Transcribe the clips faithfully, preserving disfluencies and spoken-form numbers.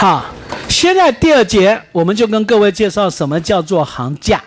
好，现在第二节我们就跟各位介绍什么叫做行价。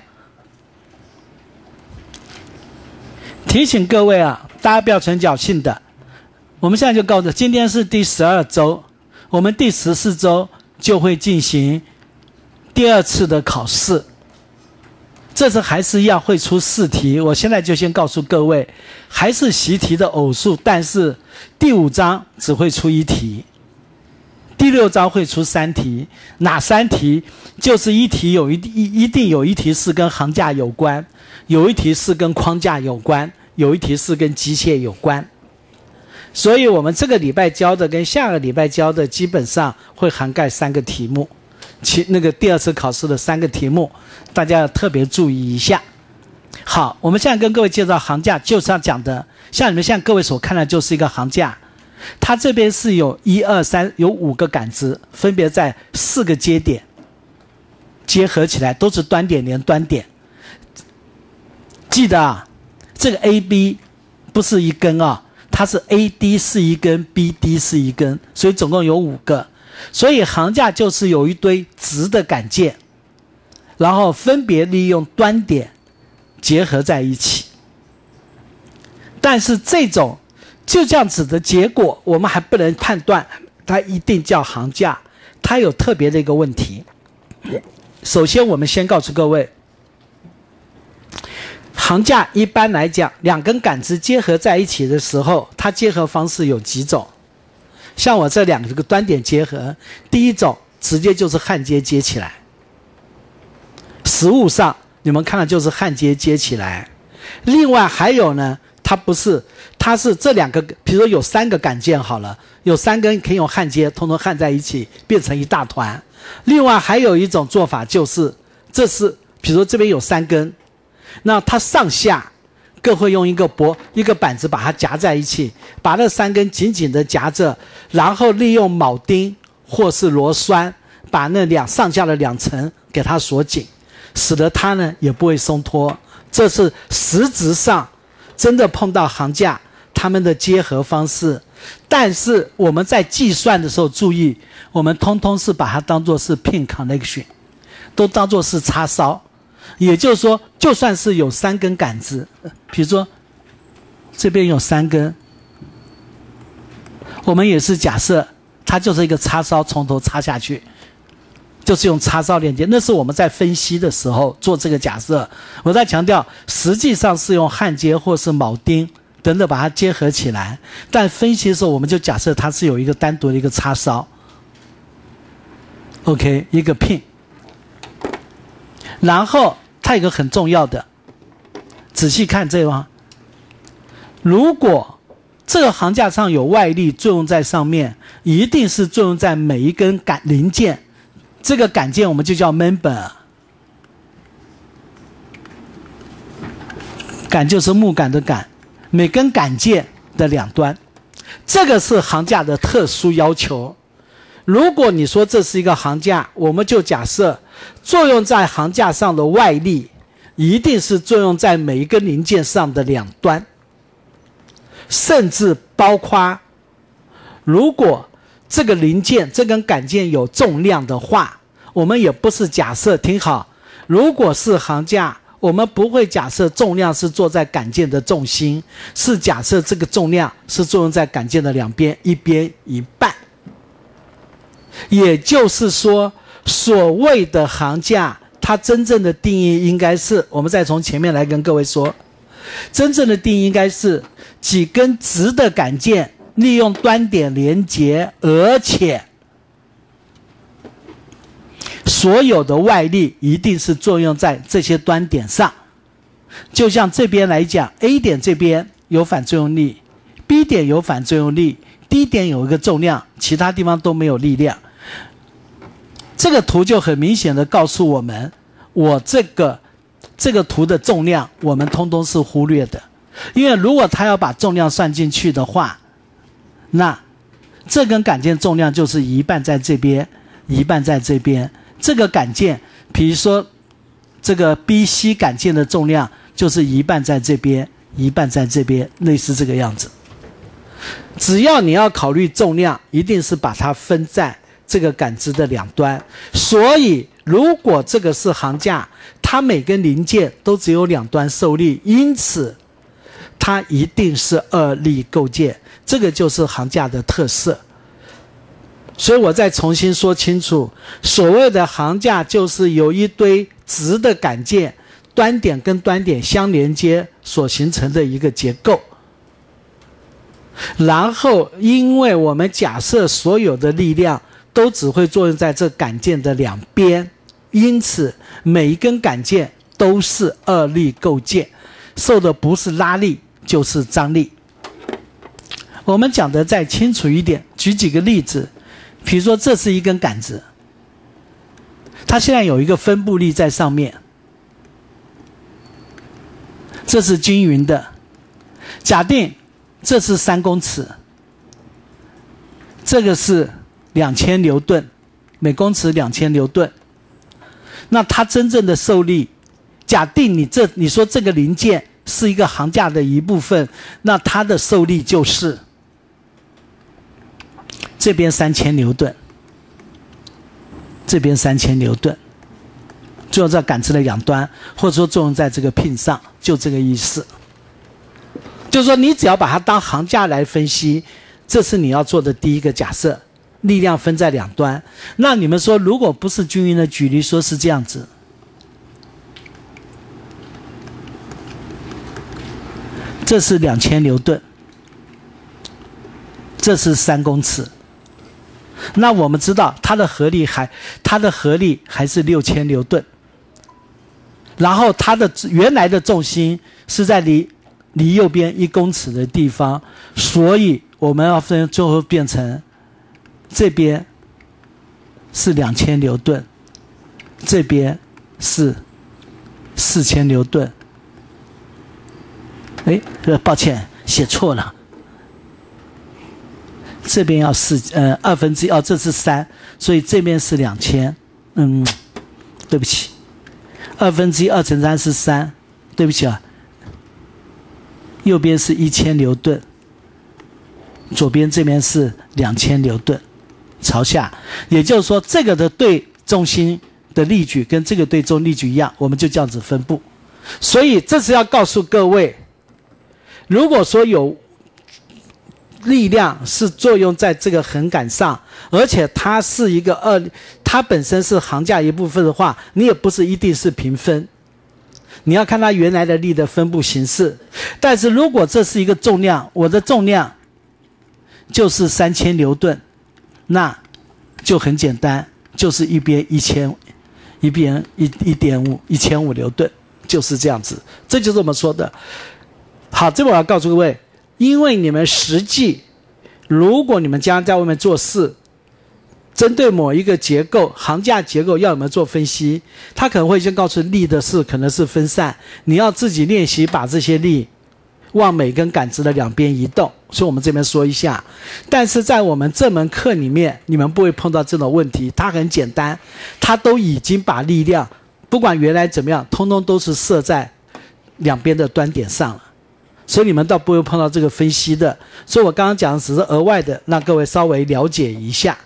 提醒各位啊，大家不要存侥幸的。我们现在就告诉，今天是第十二周，我们第十四周就会进行第二次的考试。这次还是一样会出四题，我现在就先告诉各位，还是习题的偶数，但是第五章只会出一题，第六章会出三题。哪三题？就是一题有一一一定有一题是跟行价有关，有一题是跟框架有关，有一题是跟机械有关。所以我们这个礼拜教的跟下个礼拜教的基本上会涵盖三个题目，其那个第二次考试的三个题目，大家要特别注意一下。好，我们现在跟各位介绍行价，就是要讲的，像你们现在各位所看的就是一个行价，它这边是有一二三有五个杆子，分别在四个接点结合起来，都是端点连端点。记得啊，这个 A B 不是一根啊，它是 A D 是一根 ，B D 是一根，所以总共有五个。所以行价就是有一堆直的杆件，然后分别利用端点结合在一起。但是这种就这样子的结果，我们还不能判断它一定叫行价，它有特别的一个问题。首先我们先告诉各位，行价一般来讲，两根杆子结合在一起的时候，它结合方式有几种。像我这两个端点结合，第一种直接就是焊接接起来，实物上你们看的就是焊接接起来。另外还有呢，它不是，它是这两个，比如说有三个杆件好了，有三根可以用焊接通通焊在一起，变成一大团。另外还有一种做法就是，这是比如说这边有三根，那它上下各会用一个拨一个板子把它夹在一起，把那三根紧紧的夹着，然后利用铆钉或是螺栓把那两上下的两层给它锁紧，使得它呢也不会松脱。这是实质上真的碰到行价它们的结合方式。但是我们在计算的时候注意，我们通通是把它当作是 pin connection， 都当作是插梢。也就是说，就算是有三根杆子，比如说这边有三根，我们也是假设它就是一个插梢，从头插下去，就是用插梢连接。那是我们在分析的时候做这个假设。我在强调，实际上是用焊接或是铆钉等等把它结合起来，但分析的时候我们就假设它是有一个单独的一个插梢 ，OK， 一个 pin。然后它有一个很重要的，仔细看这个，如果这个行架上有外力作用在上面，一定是作用在每一根杆零件，这个杆件我们就叫 member， 杆就是木杆的杆，每根杆件的两端，这个是行架的特殊要求。如果你说这是一个行架，我们就假设作用在行架上的外力一定是作用在每一根零件上的两端，甚至包括如果这个零件这根杆件有重量的话，我们也不是假设，听好，如果是行架，我们不会假设重量是坐在杆件的重心，是假设这个重量是作用在杆件的两边，一边一半。也就是说，所谓的行架，它真正的定义应该是，我们再从前面来跟各位说，真正的定义应该是几根直的杆件利用端点连接，而且所有的外力一定是作用在这些端点上。就像这边来讲， A 点这边有反作用力， B 点有反作用力， D 点有一个重量，其他地方都没有力量。这个图就很明显的告诉我们，我这个这个图的重量我们通通是忽略的，因为如果他要把重量算进去的话，那这根杆件重量就是一半在这边，一半在这边。这个杆件，比如说这个 B C 杆件的重量就是一半在这边，一半在这边，类似这个样子。只要你要考虑重量，一定是把它分在这个杆子的两端。所以如果这个是行架，它每根零件都只有两端受力，因此它一定是二力构件，这个就是行架的特色。所以我再重新说清楚，所谓的行架就是由一堆直的杆件，端点跟端点相连接所形成的一个结构。然后因为我们假设所有的力量都只会作用在这杆件的两边，因此每一根杆件都是二力构件，受的不是拉力就是张力。我们讲的再清楚一点，举几个例子。比如说这是一根杆子，它现在有一个分布力在上面，这是均匀的。假定这是三公尺，这个是两千牛顿，每公尺两千牛顿。那它真正的受力，假定你这你说这个零件是一个行架的一部分，那它的受力就是这边三千牛顿，这边三千牛顿，作用在杆子的两端，或者说作用在这个 pin 上，就这个意思。就是说，你只要把它当行架来分析，这是你要做的第一个假设，力量分在两端。那你们说，如果不是均匀的，举例说是这样子，这是两千牛顿，这是三公尺。那我们知道它的合力还它的合力还是六千牛顿，然后它的原来的重心是在离离右边一公尺的地方，所以我们要分最后变成这边是两千牛顿，这边是四千牛顿。哎，抱歉，写错了。这边要四呃二分之一哦，这是三，所以这边是两千，嗯，对不起，二分之一二乘三是三，对不起啊，右边是一千牛顿，左边这边是两千牛顿，朝下，也就是说这个的对重心的力矩跟这个对重力矩一样，我们就这样子分布。所以这是要告诉各位，如果说有力量是作用在这个横杆上，而且它是一个二，它本身是行架一部分的话，你也不是一定是平分，你要看它原来的力的分布形式。但是如果这是一个重量，我的重量就是三千牛顿，那就很简单，就是一边一千，一边一一点五，一千五牛顿，就是这样子。这就是我们说的。好，这我要告诉各位。因为你们实际，如果你们将在外面做事，针对某一个结构、行架结构要有没有做分析，他可能会先告诉力的是可能是分散，你要自己练习把这些力往每根杆子的两边移动。所以我们这边说一下，但是在我们这门课里面，你们不会碰到这种问题，它很简单，它都已经把力量，不管原来怎么样，通通都是设在两边的端点上了。所以你们倒不会碰到这个分析的，所以我刚刚讲的只是额外的，让各位稍微了解一下。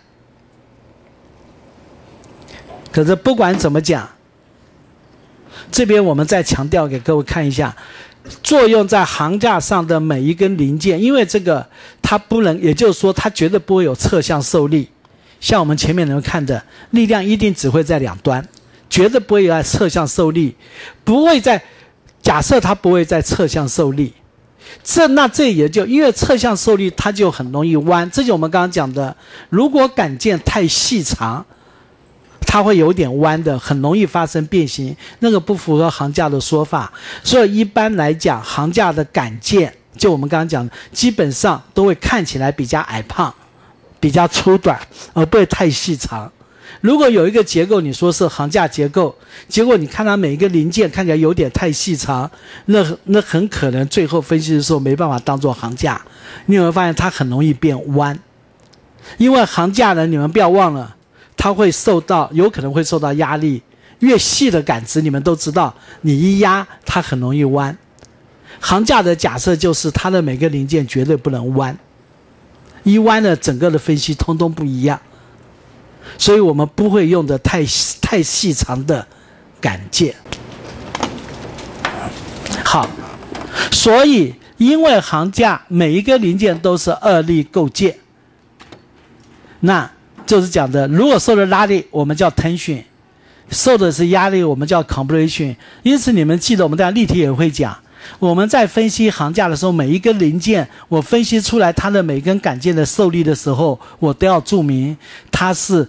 可是不管怎么讲，这边我们再强调给各位看一下，作用在行架上的每一根零件，因为这个它不能，也就是说它绝对不会有侧向受力，像我们前面能看的，力量一定只会在两端，绝对不会有侧向受力，不会在，假设它不会在侧向受力。这那这也就因为侧向受力它就很容易弯，这就我们刚刚讲的，如果杆件太细长，它会有点弯的，很容易发生变形，那个不符合行架的说法。所以一般来讲，行架的杆件，就我们刚刚讲的，基本上都会看起来比较矮胖，比较粗短，而不会太细长。如果有一个结构你说是行架结构，结果你看它每一个零件看起来有点太细长，那那很可能最后分析的时候没办法当做行架，你有没有发现它很容易变弯？因为行架呢，你们不要忘了，它会受到有可能会受到压力，越细的杆子你们都知道，你一压它很容易弯。行架的假设就是它的每个零件绝对不能弯，一弯呢整个的分析通通不一样。 所以我们不会用的太太细长的杆件。好，所以因为行架每一个零件都是二力构件，那就是讲的，如果受的拉力我们叫 tension， 受的是压力我们叫 compression。 因此你们记得，我们在例题也会讲，我们在分析行架的时候，每一根零件我分析出来它的每根杆件的受力的时候，我都要注明它是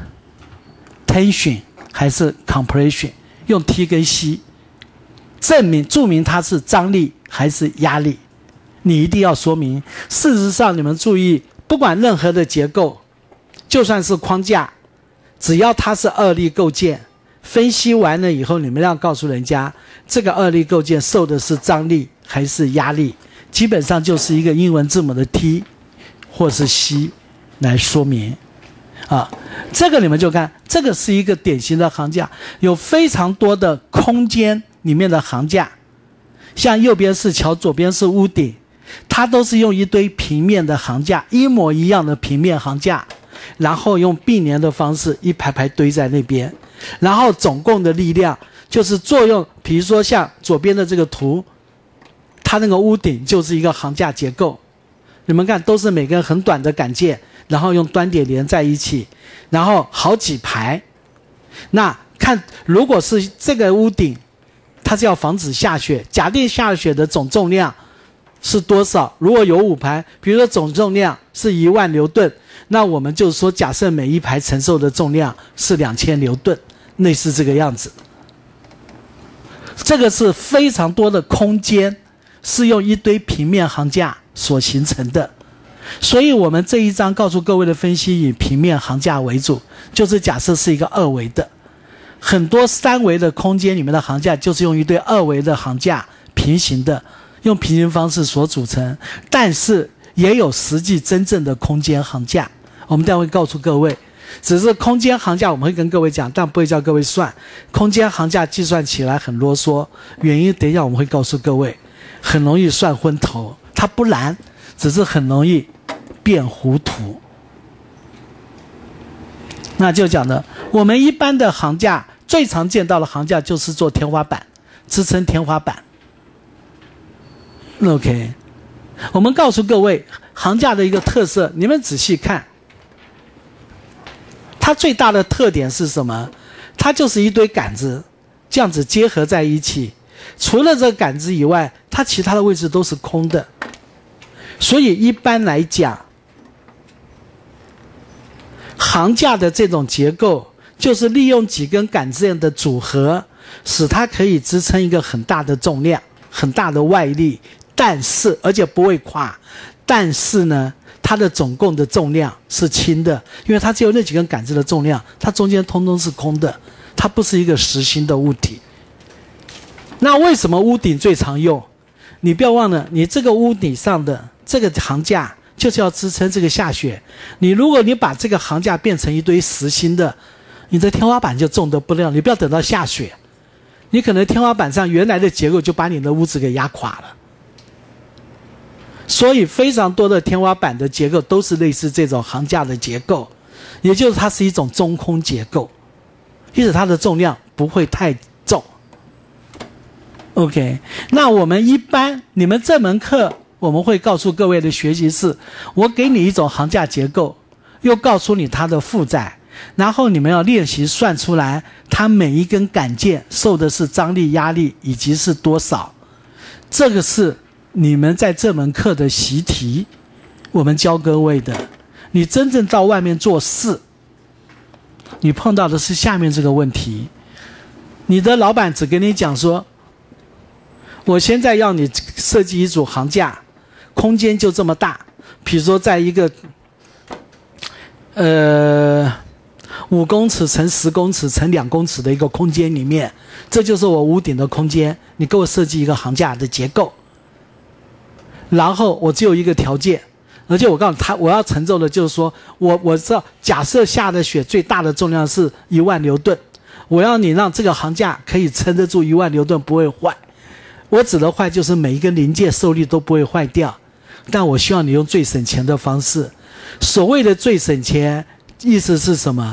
tension 还是 compression， 用 T 跟 C 证明注明它是张力还是压力，你一定要说明。事实上你们注意，不管任何的结构，就算是框架，只要它是二力构件，分析完了以后，你们要告诉人家这个二力构件受的是张力还是压力，基本上就是一个英文字母的 T 或是 C 来说明啊。这个你们就看，这个是一个典型的行架，有非常多的空间里面的行架，像右边是桥，左边是屋顶，它都是用一堆平面的行架，一模一样的平面行架，然后用并联的方式一排排堆在那边，然后总共的力量就是作用，比如说像左边的这个图，它那个屋顶就是一个行架结构，你们看都是每根很短的杆件，然后用端点连在一起，然后好几排。那看如果是这个屋顶，它是要防止下雪，假定下雪的总重量是多少？如果有五排，比如说总重量是一万牛顿，那我们就是说假设每一排承受的重量是两千牛顿，类似这个样子。这个是非常多的空间，是用一堆平面行架所形成的。所以我们这一章告诉各位的分析以平面行架为主，就是假设是一个二维的，很多三维的空间里面的行架就是用一堆二维的行架平行的，用平行方式所组成，但是也有实际真正的空间行架，我们待会告诉各位。只是空间行架我们会跟各位讲，但不会叫各位算。空间行架计算起来很啰嗦，原因等一下我们会告诉各位，很容易算昏头。它不难，只是很容易变糊涂。那就讲的，我们一般的行架最常见到的行架就是做天花板，支撑天花板。OK， 我们告诉各位行架的一个特色，你们仔细看，它最大的特点是什么？它就是一堆杆子这样子结合在一起，除了这个杆子以外，它其他的位置都是空的。所以一般来讲，行架的这种结构就是利用几根杆子的组合，使它可以支撑一个很大的重量，很大的外力，但是而且不会垮，但是呢它的总共的重量是轻的，因为它只有那几根杆子的重量，它中间通通是空的，它不是一个实心的物体。那为什么屋顶最常用？你不要忘了，你这个屋顶上的这个行架就是要支撑这个下雪。你如果你把这个行架变成一堆实心的，你的天花板就重得不了，你不要等到下雪，你可能天花板上原来的结构就把你的屋子给压垮了。所以非常多的天花板的结构都是类似这种行架的结构，也就是它是一种中空结构，因此它的重量不会太重。OK， 那我们一般你们这门课我们会告诉各位的学习是，我给你一种行架结构，又告诉你它的负载，然后你们要练习算出来它每一根杆件受的是张力、压力以及是多少。这个是你们在这门课的习题，我们教各位的。你真正到外面做事，你碰到的是下面这个问题，你的老板只跟你讲说，我现在要你设计一组行架，空间就这么大，比如说在一个呃五公尺乘十公尺乘两公尺的一个空间里面，这就是我屋顶的空间，你给我设计一个行架的结构。然后我只有一个条件，而且我告诉他，我要承受的就是说，我我知道假设下的雪最大的重量是一万牛顿，我要你让这个行架可以撑得住一万牛顿，不会坏。我指的坏就是每一个零件受力都不会坏掉，但我希望你用最省钱的方式。所谓的最省钱意思是什么？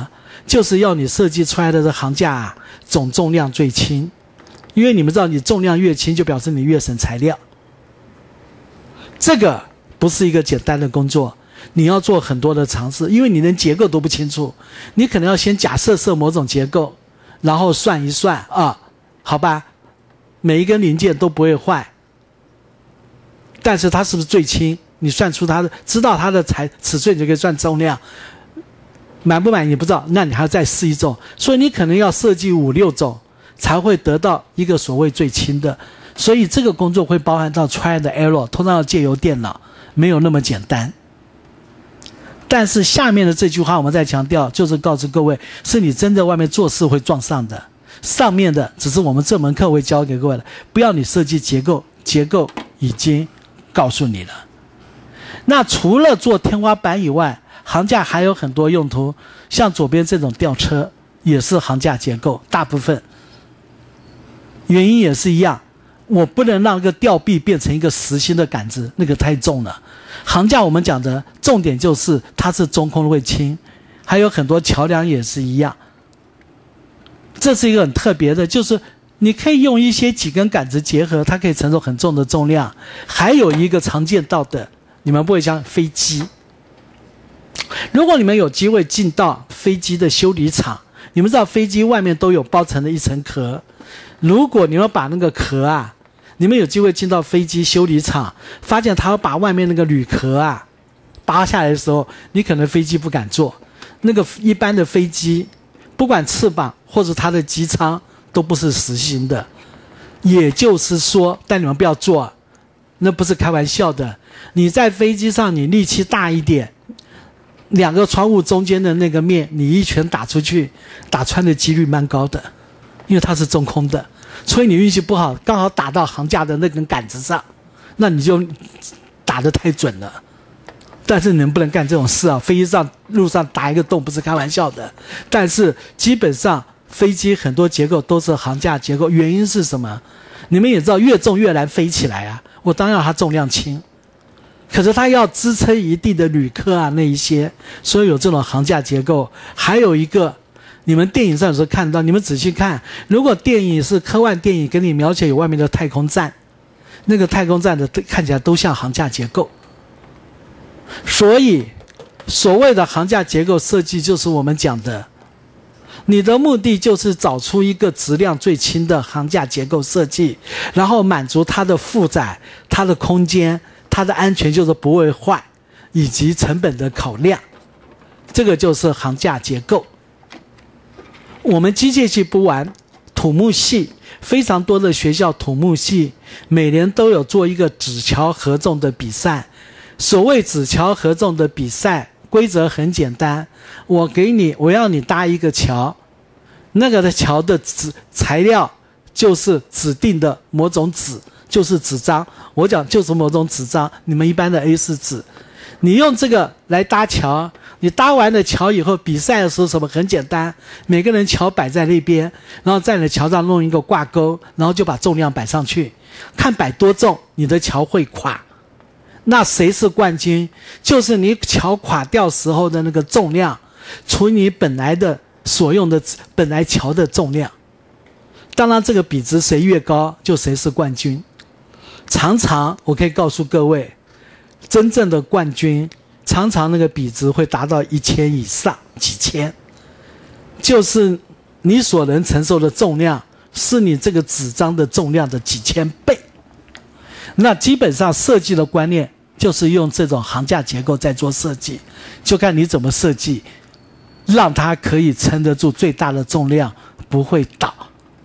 就是要你设计出来的这行架啊，总重量最轻。因为你们知道，你重量越轻，就表示你越省材料。这个不是一个简单的工作，你要做很多的尝试，因为你连结构都不清楚，你可能要先假设设某种结构，然后算一算啊，好吧，每一根零件都不会坏，但是它是不是最轻？你算出它的，知道它的材尺寸，你就可以算重量。满不满意你不知道，那你还要再试一种，所以你可能要设计五六种，才会得到一个所谓最轻的。所以这个工作会包含到 try and error， 通常要借由电脑，没有那么简单。但是下面的这句话我们再强调，就是告诉各位，是你真的外面做事会撞上的，上面的只是我们这门课会教给各位的，不要你设计结构，结构已经告诉你了。那除了做天花板以外，行架还有很多用途，像左边这种吊车也是行架结构，大部分原因也是一样，我不能让一个吊臂变成一个实心的杆子，那个太重了。行架我们讲的重点就是它是中空会轻，还有很多桥梁也是一样。这是一个很特别的，就是你可以用一些几根杆子结合，它可以承受很重的重量。还有一个常见到的，你们不会想飞机。如果你们有机会进到飞机的修理厂，你们知道飞机外面都有包成了一层壳，如果你们把那个壳啊，你们有机会进到飞机修理厂，发现他要把外面那个铝壳啊扒下来的时候，你可能飞机不敢坐。那个一般的飞机，不管翅膀或者它的机舱都不是实心的，也就是说，但你们不要坐，那不是开玩笑的。你在飞机上，你力气大一点，两个窗户中间的那个面，你一拳打出去，打穿的几率蛮高的，因为它是中空的。所以你运气不好，刚好打到行架的那根杆子上，那你就打得太准了。但是你们不能干这种事啊！飞机上路上打一个洞不是开玩笑的。但是基本上飞机很多结构都是行架结构，原因是什么？你们也知道，越重越难飞起来啊。我当然要它重量轻，可是它要支撑一定的铝壳啊那一些，所以有这种行架结构。还有一个，你们电影上有时候看到，你们仔细看，如果电影是科幻电影，给你描写有外面的太空站，那个太空站的看起来都像行架结构。所以所谓的行架结构设计，就是我们讲的，你的目的就是找出一个质量最轻的行架结构设计，然后满足它的负载、它的空间、它的安全，就是不会坏，以及成本的考量。这个就是行架结构。我们机械系不玩，土木系非常多的学校，土木系每年都有做一个酯桥合纵的比赛。所谓酯桥合纵的比赛规则很简单，我给你，我要你搭一个桥，那个的桥的纸材料就是指定的某种纸，就是纸张，我讲就是某种纸张，你们一般的 A 四 纸，你用这个来搭桥，你搭完了桥以后，比赛的时候什么很简单，每个人桥摆在那边，然后在你的桥上弄一个挂钩，然后就把重量摆上去，看摆多重，你的桥会垮。那谁是冠军？就是你桥垮掉时候的那个重量除以你本来的所用的本来桥的重量，当然这个比值谁越高就谁是冠军。常常我可以告诉各位，真正的冠军常常那个比值会达到一千以上，几千，就是你所能承受的重量是你这个纸张的重量的几千倍。那基本上设计的观念就是用这种行架结构在做设计，就看你怎么设计，让它可以撑得住最大的重量，不会倒。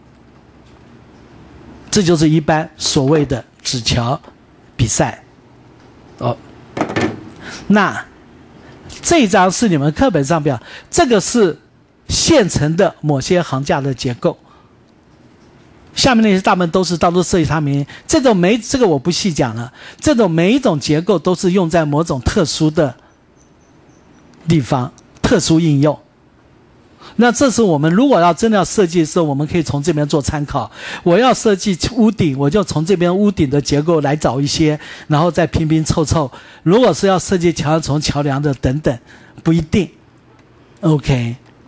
这就是一般所谓的酯桥比赛。哦，那这一张是你们课本上表，这个是现成的某些行架的结构。下面那些大部分都是当做设计他名，这种每这个我不细讲了。这种每一种结构都是用在某种特殊的地方，特殊应用。那这是我们如果要真的要设计的时候，我们可以从这边做参考。我要设计屋顶，我就从这边屋顶的结构来找一些，然后再拼拼凑凑。如果是要设计桥梁，从桥梁的等等，不一定。OK，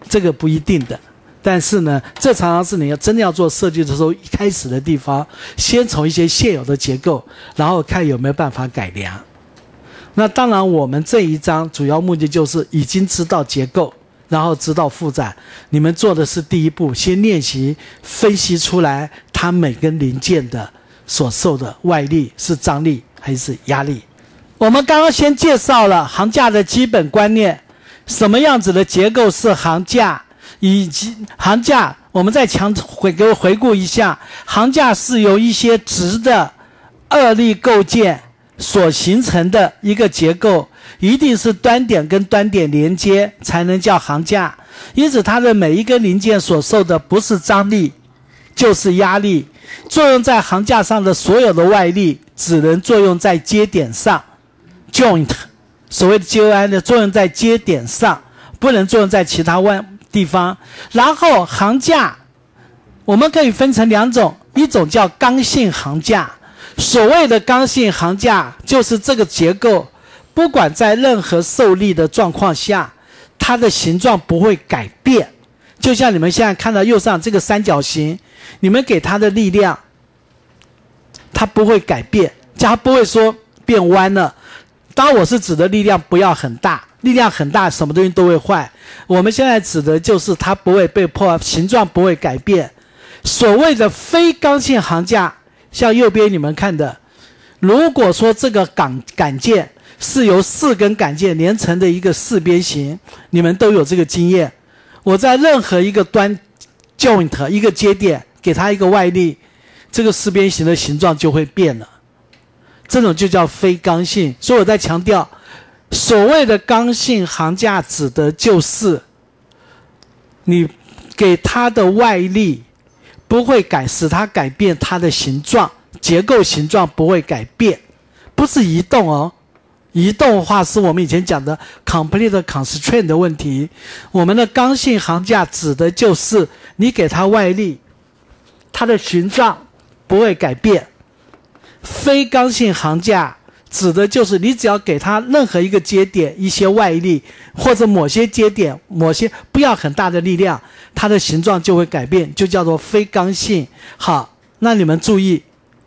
这个不一定的。但是呢，这常常是你要真的要做设计的时候，一开始的地方，先从一些现有的结构，然后看有没有办法改良。那当然，我们这一章主要目的就是已经知道结构，然后知道负载。你们做的是第一步，先练习分析出来它每根零件的所受的外力是张力还是压力。我们刚刚先介绍了行架的基本观念，什么样子的结构是行架，以及行架我们再强回给我回顾一下，行架是由一些直的二力构件所形成的一个结构，一定是端点跟端点连接才能叫行架，因此它的每一根零件所受的不是张力就是压力，作用在行架上的所有的外力只能作用在接点上 joint， 所谓的 J O I 的作用在接点上，不能作用在其他外地方。然后行架我们可以分成两种，一种叫刚性行架。所谓的刚性行架就是这个结构不管在任何受力的状况下，它的形状不会改变。就像你们现在看到右上这个三角形，你们给它的力量它不会改变，它不会说变弯了。当然我是指的力量不要很大，力量很大什么东西都会坏。我们现在指的就是它不会被破坏，形状不会改变。所谓的非刚性行架，像右边你们看的，如果说这个杆杆件是由四根杆件连成的一个四边形，你们都有这个经验。我在任何一个端 joint 一个接点给它一个外力，这个四边形的形状就会变了，这种就叫非刚性。所以我在强调，所谓的刚性行架指的就是你给它的外力不会改使它改变它的形状，结构形状不会改变，不是移动哦。移动的话是我们以前讲的 complete constraint 的问题。我们的刚性行架指的就是你给它外力，它的形状不会改变。非刚性行架指的就是你只要给它任何一个接点一些外力，或者某些接点某些不要很大的力量，它的形状就会改变，就叫做非刚性。好，那你们注意，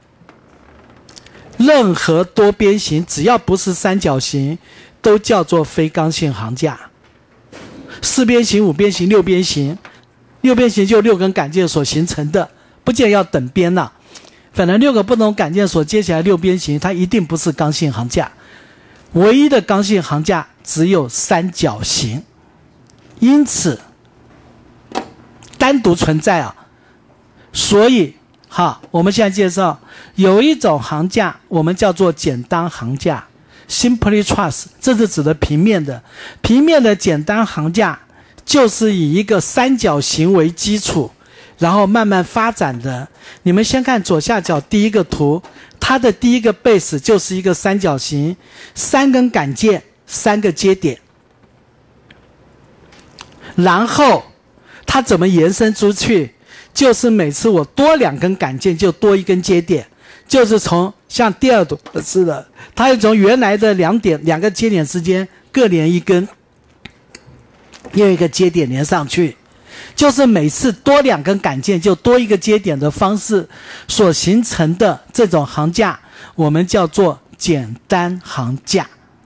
任何多边形只要不是三角形都叫做非刚性行架。四边形、五边形、六边形，六边形就六根杆件所形成的，不见要等边了。反正六个不同杆件所接起来六边形，它一定不是刚性行架。唯一的刚性行架只有三角形，因此单独存在啊。所以好，我们现在介绍有一种行架我们叫做简单行架 simply truss， 这是指的平面的。平面的简单行架就是以一个三角形为基础，然后慢慢发展的。你们先看左下角第一个图，它的第一个 base 就是一个三角形，三根杆件，三个接点，然后它怎么延伸出去，就是每次我多两根杆件就多一根接点，就是从像第二图似的，它会从原来的两点两个接点之间各连一根，用一个接点连上去，就是每次多两根杆件就多一个接点的方式所形成的这种行架，我们叫做简单行架。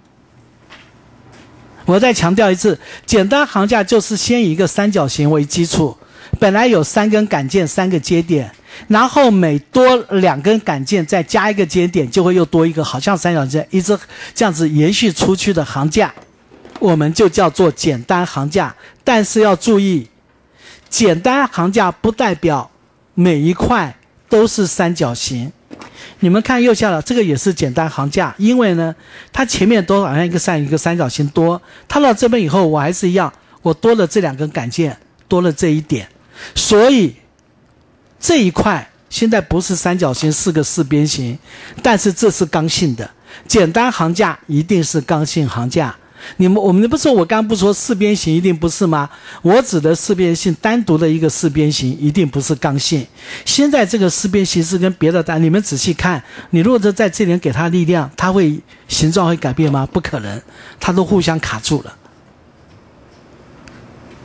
我再强调一次，简单行架就是先以一个三角形为基础，本来有三根杆件三个接点，然后每多两根杆件再加一个接点，就会又多一个好像三角形一直这样子延续出去的行架，我们就叫做简单行架。但是要注意，简单行架不代表每一块都是三角形。你们看右下角这个也是简单行架，因为呢它前面多好像一个三一个三角形多，它到这边以后我还是一样，我多了这两根杆件，多了这一点，所以这一块现在不是三角形，是个四边形，但是这是刚性的。简单行架一定是刚性行架。你们我们不是我刚刚不说四边形一定不是吗？我指的四边形单独的一个四边形一定不是刚性。现在这个四边形是跟别的单，你们仔细看，你如果在这里给它力量，它会形状会改变吗？不可能，它都互相卡住了。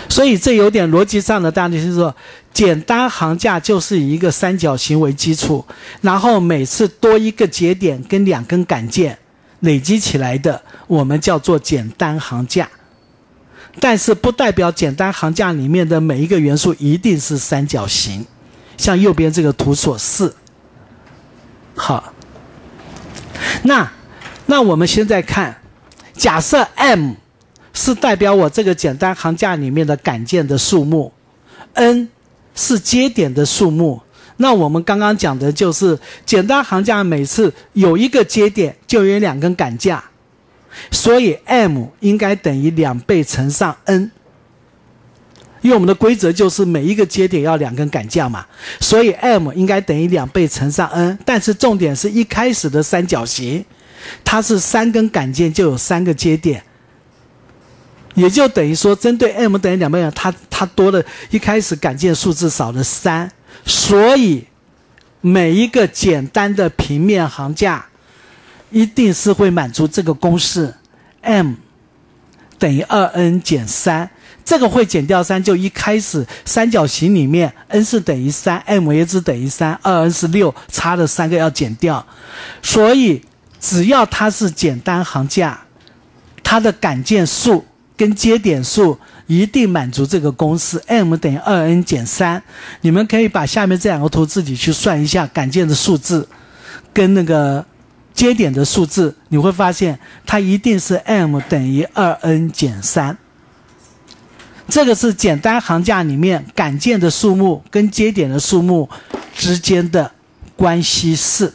所以这有点逻辑上的大例，就是说简单行价就是以一个三角形为基础，然后每次多一个节点跟两根杆件累积起来的，我们叫做简单行价。但是不代表简单行价里面的每一个元素一定是三角形，像右边这个图所示。好，那那我们现在看，假设 M 是代表我这个简单行价里面的杆件的数目， N 是接点的数目，那我们刚刚讲的就是简单行价每次有一个接点就有两根杆架，所以 M 应该等于两倍乘上 N， 因为我们的规则就是每一个接点要两根杆架嘛，所以 M 应该等于两倍乘上 N。 但是重点是一开始的三角形它是三根杆件就有三个接点，也就等于说针对 M 等于两倍，它它多了一开始杆件数字少了三，所以每一个简单的平面行价一定是会满足这个公式 M 等于 二 N 减三，这个会减掉三，就一开始三角形里面 N 是等于三 M 也只等于三， 二 N 是六，差了三个要减掉，所以只要它是简单行价，它的杆件数跟接点数一定满足这个公式 M 等于 二 N 减三。你们可以把下面这两个图自己去算一下杆件的数字跟那个接点的数字，你会发现它一定是 M 等于 二 N 减三。这个是简单行价里面杆件的数目跟接点的数目之间的关系式。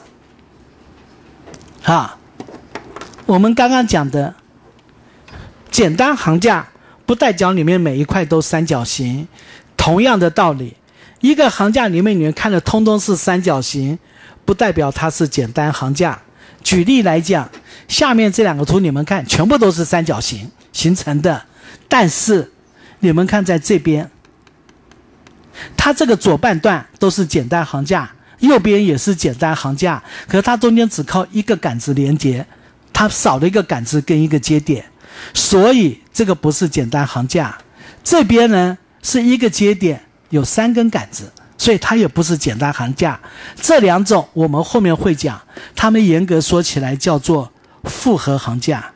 啊，我们刚刚讲的简单行价不代表里面每一块都三角形，同样的道理，一个行价里面你们看的通通是三角形，不代表它是简单行价。举例来讲，下面这两个图你们看全部都是三角形形成的，但是你们看在这边，它这个左半段都是简单行价，右边也是简单行价，可是它中间只靠一个杆子连接，它少了一个杆子跟一个接点，所以这个不是简单行价。这边呢是一个接点有三根杆子，所以它也不是简单行价。这两种我们后面会讲，它们严格说起来叫做复合行价，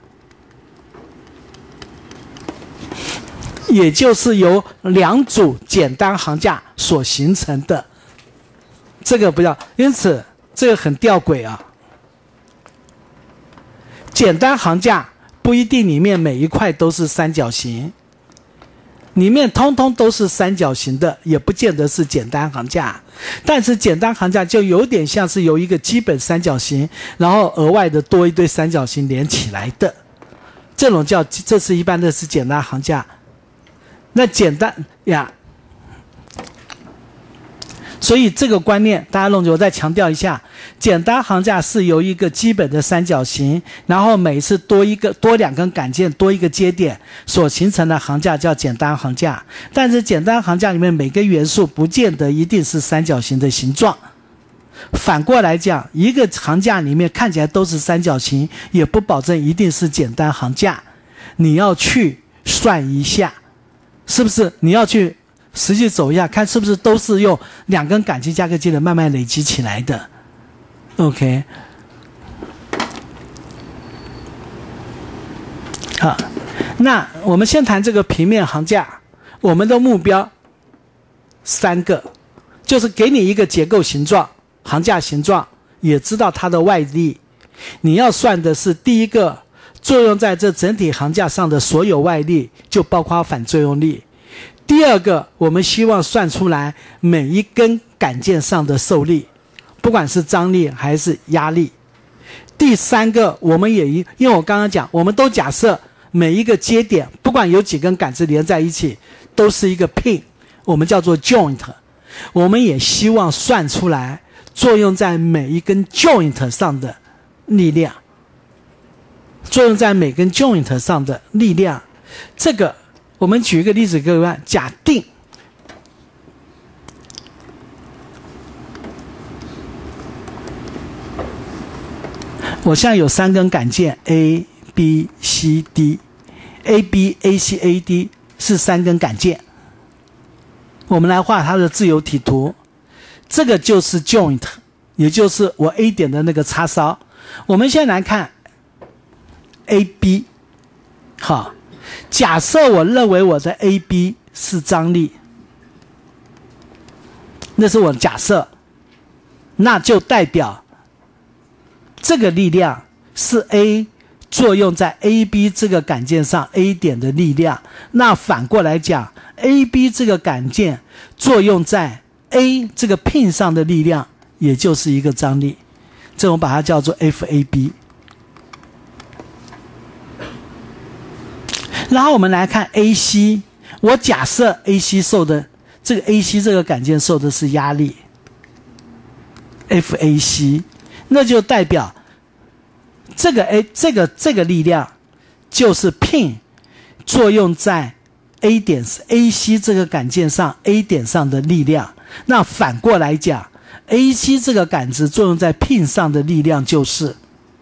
也就是由两组简单行价所形成的。这个不要，因此这个很吊诡啊。简单行价不一定里面每一块都是三角形，里面通通都是三角形的也不见得是简单行价，但是简单行价就有点像是由一个基本三角形然后额外的多一堆三角形连起来的，这种叫这是一般的是简单行价。那简单呀，所以这个观念大家弄清楚，我再强调一下，简单行价是由一个基本的三角形，然后每次多一个多两根杆件多一个接点所形成的行价叫简单行价。但是简单行价里面每个元素不见得一定是三角形的形状，反过来讲，一个行价里面看起来都是三角形也不保证一定是简单行价，你要去算一下是不是，你要去实际走一下看是不是都是用两根杆件加个接点慢慢累积起来的。 OK， 好，那我们先谈这个平面行价。我们的目标三个，就是给你一个结构形状行价形状，也知道它的外力。你要算的是第一个，作用在这整体行价上的所有外力，就包括反作用力。第二个，我们希望算出来每一根杆件上的受力，不管是张力还是压力。第三个，我们也因为我刚刚讲，我们都假设每一个接点不管有几根杆子连在一起都是一个 pin， 我们叫做 joint， 我们也希望算出来作用在每一根 joint 上的力量，作用在每根 joint 上的力量。这个我们举一个例子给各位看，假定我现在有三根杆件 A、B、C、D，A、B、A、C、A、D 是三根杆件我们来画它的自由体图，这个就是 joint， 也就是我 A 点的那个叉烧。我们先来看 A B， 好，假设我认为我的 A B 是张力，那是我的假设，那就代表这个力量是 A 作用在 A B 这个杆件上 A 点的力量，那反过来讲 A B 这个杆件作用在 A 这个 pin 上的力量也就是一个张力，这我们把它叫做 F A B。 然后我们来看 A C， 我假设 A C 受的这个 A C 这个杆件受的是压力 F A C， 那就代表这个 A 这个这个力量就是 pin 作用在 A 点 A C 这个杆件上 A 点上的力量，那反过来讲 A C 这个杆子作用在 pin 上的力量就是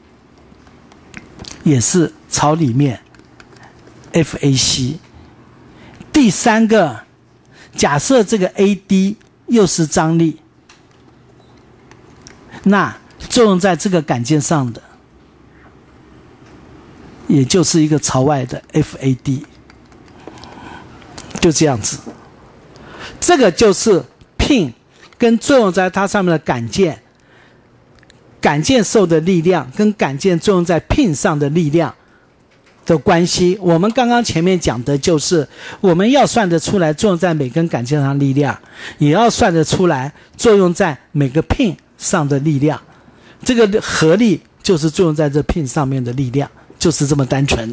也是朝里面 F A C。 第三个，假设这个 A D 又是张力，那作用在这个杆件上的也就是一个朝外的 F A D， 就这样子。这个就是 pin 跟作用在它上面的杆件，杆件受的力量跟杆件作用在 pin 上的力量的关系。我们刚刚前面讲的就是我们要算得出来作用在每根杆件上的力量，也要算得出来作用在每个 pin 上的力量，这个合力就是作用在这 pin 上面的力量，就是这么单纯。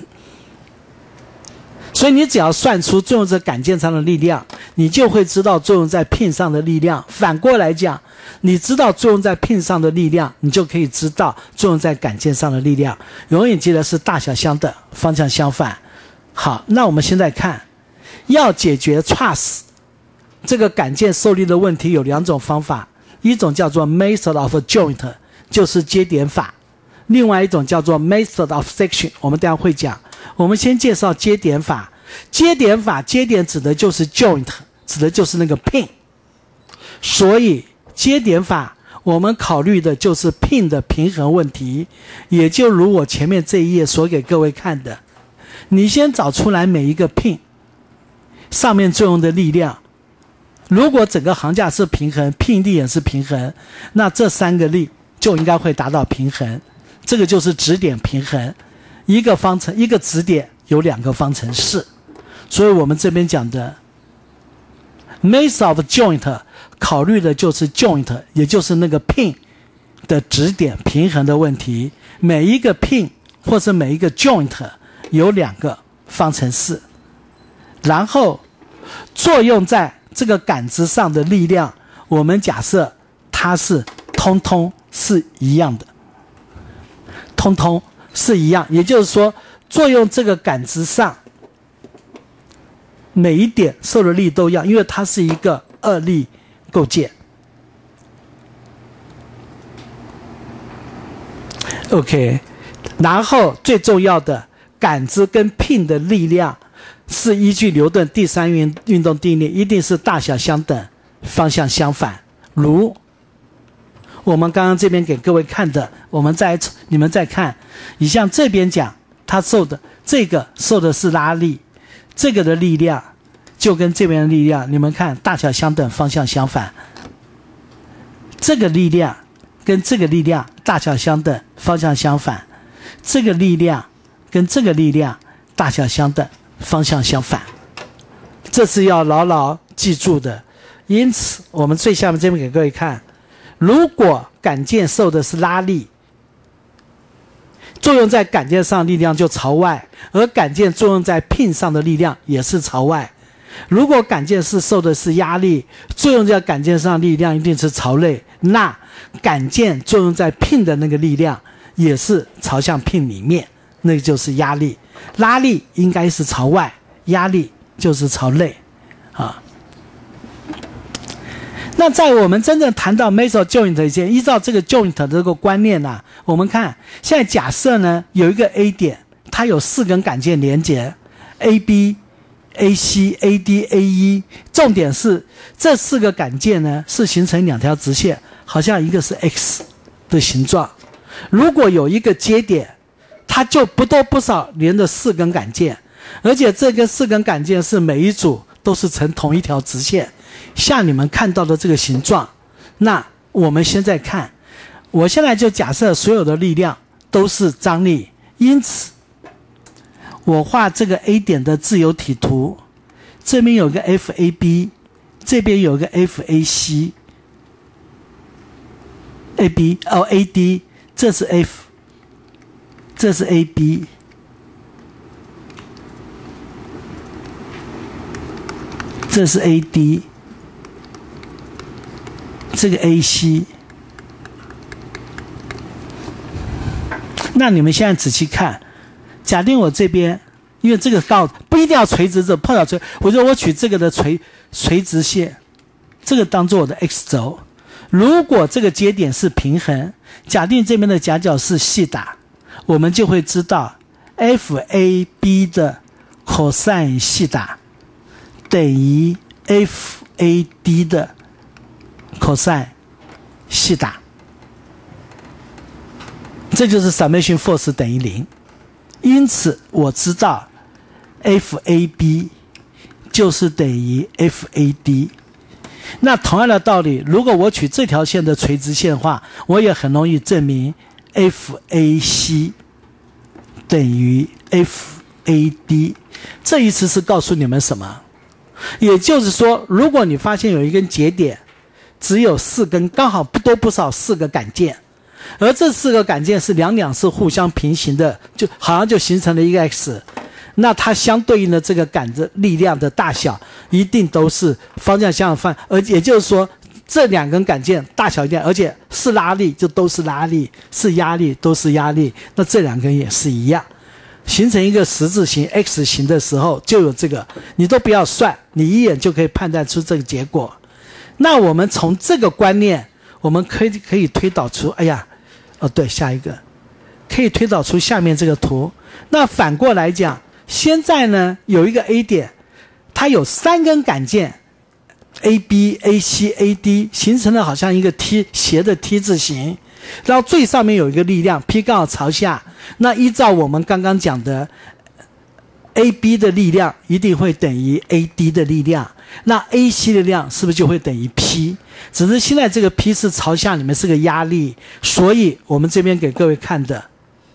所以你只要算出作用在杆件上的力量，你就会知道作用在 pin 上的力量。反过来讲，你知道作用在 pin 上的力量，你就可以知道作用在杆件上的力量。永远记得是大小相等，方向相反。好，那我们现在看，要解决 truss 这个杆件受力的问题有两种方法，一种叫做 method of joint， 就是接点法，另外一种叫做 method of section， 我们等一下会讲。我们先介绍接点法。接点法，接点指的就是 joint， 指的就是那个 pin， 所以接点法我们考虑的就是 pin 的平衡问题，也就如我前面这一页所给各位看的，你先找出来每一个 pin 上面作用的力量，如果整个行架是平衡， pin 力也是平衡，那这三个力就应该会达到平衡，这个就是指点平衡。一个方程一个指点有两个方程式，所以我们这边讲的 method of joint 考虑的就是 joint， 也就是那个 pin 的指点平衡的问题。每一个 pin 或者每一个 joint 有两个方程式，然后作用在这个杆子上的力量，我们假设它是通通是一样的，通通是一样，也就是说作用这个杆子上每一点受的力都一样，因为它是一个二力构件。 OK， 然后最重要的，杆子跟 pin 的力量是依据牛顿第三运运动定律，一定是大小相等，方向相反。如我们刚刚这边给各位看的，我们再你们再看，你像这边讲，它受的这个受的是拉力，这个的力量就跟这边的力量，你们看大小相等，方向相反。这个力量跟这个力量大小相等，方向相反。这个力量跟这个力量大小相等，方向相反。这是要牢牢记住的。因此，我们最下面这边给各位看。如果杆件受的是拉力，作用在杆件上的力量就朝外，而杆件作用在 pin 上的力量也是朝外。如果杆件是受的是压力，作用在杆件上的力量一定是朝内，那杆件作用在 pin 的那个力量也是朝向 pin 里面，那就是压力。拉力应该是朝外，压力就是朝内啊。那在我们真正谈到 method joint 以前，依照这个 joint 的这个观念呢、啊，我们看现在假设呢有一个 A 点，它有四根杆件连接 A B A C A D A E， 重点是这四个杆件呢是形成两条直线，好像一个是 X 的形状。如果有一个接点，它就不多不少连着四根杆件，而且这个四根杆件是每一组都是成同一条直线，像你们看到的这个形状。那我们现在看，我现在就假设所有的力量都是张力，因此我画这个 A 点的自由体图，这边有个 F A B， 这边有个 F A C，A B 哦 A D， 这是 F， 这是 A B， 这是 A D， 这个 A C。那你们现在仔细看，假定我这边，因为这个告不一定要垂直着碰到垂，我说我取这个的垂垂直线，这个当做我的 X 轴。如果这个接点是平衡，假定这边的夹角是西塔，我们就会知道 F A B 的 cosine 西塔等于 F A D 的 cosine 西塔。这就是 summation force 等于零，因此我知道 F A B 就是等于 F A D。那同样的道理，如果我取这条线的垂直线的话，我也很容易证明 F A C 等于 F A D。这一次是告诉你们什么？也就是说，如果你发现有一根节点只有四根，刚好不多不少四个杆件，而这四个杆件是两两是互相平行的，就好像就形成了一个 X， 那它相对应的这个杆子力量的大小一定都是方向相反，而也就是说这两根杆件大小一点，而且是拉力就都是拉力，是压力都是压力，那这两根也是一样，形成一个十字形 X 形的时候就有这个，你都不要算，你一眼就可以判断出这个结果。那我们从这个观念，我们可以可以推导出，哎呀，哦对，下一个可以推导出下面这个图。那反过来讲，现在呢有一个 A 点，它有三根杆件 A B A C A D 形成了好像一个 T 斜的 T 字形，然后最上面有一个力量 P 刚好朝下，那依照我们刚刚讲的 A B 的力量一定会等于 A D 的力量，那 A C 的力量是不是就会等于 P？ 只是现在这个 P 是朝下，里面是个压力，所以我们这边给各位看的，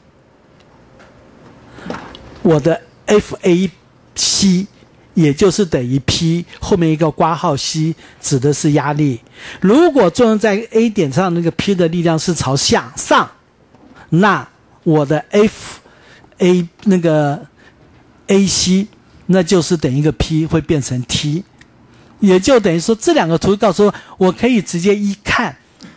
我的 F A C 也就是等于 P， 后面一个括号 C 指的是压力。如果作用在 A 点上那个 P 的力量是朝向上，那我的 F A 那个 A C 那就是等于一个 P 会变成 T， 也就等于说这两个图告诉我，我可以直接一看，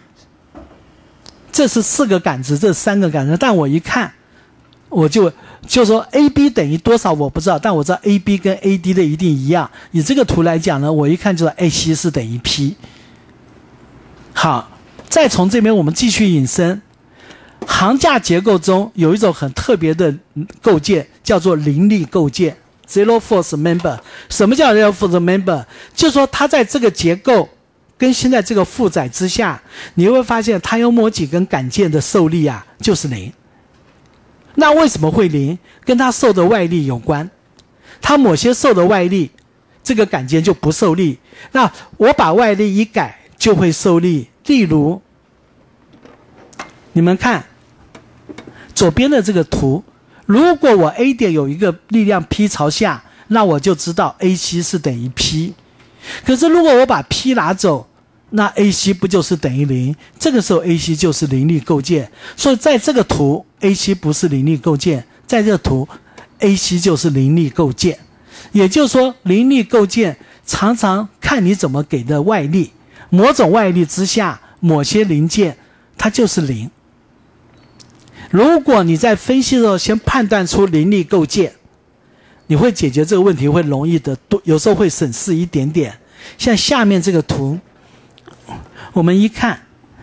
这是四个杆子，这是三个杆子，但我一看我就就说 A B 等于多少我不知道，但我知道 A B 跟 A D 的一定一样。以这个图来讲呢，我一看就知道 A C 是等于 P。 好，再从这边我们继续引申，行架结构中有一种很特别的构件叫做零力构件 Zero Force Member。 什么叫 Zero Force Member？ 就是说它在这个结构跟现在这个负载之下，你会发现它有某几根杆件的受力啊就是零。那为什么会零？跟它受的外力有关。它某些受的外力，这个杆件就不受力。那我把外力一改，就会受力。例如，你们看左边的这个图，如果我 A 点有一个力量 P 朝下，那我就知道 A C 是等于 P。可是如果我把 P 拿走，那 A C 不就是等于零？这个时候 A C 就是零力构件。所以在这个图 A C 不是零力构件，在这个图 A C 就是零力构件。也就是说，零力构件常常看你怎么给的外力，某种外力之下，某些零件它就是零。如果你在分析的时候先判断出零力构件，你会解决这个问题会容易的多，有时候会省事一点点。像下面这个图，我们一看，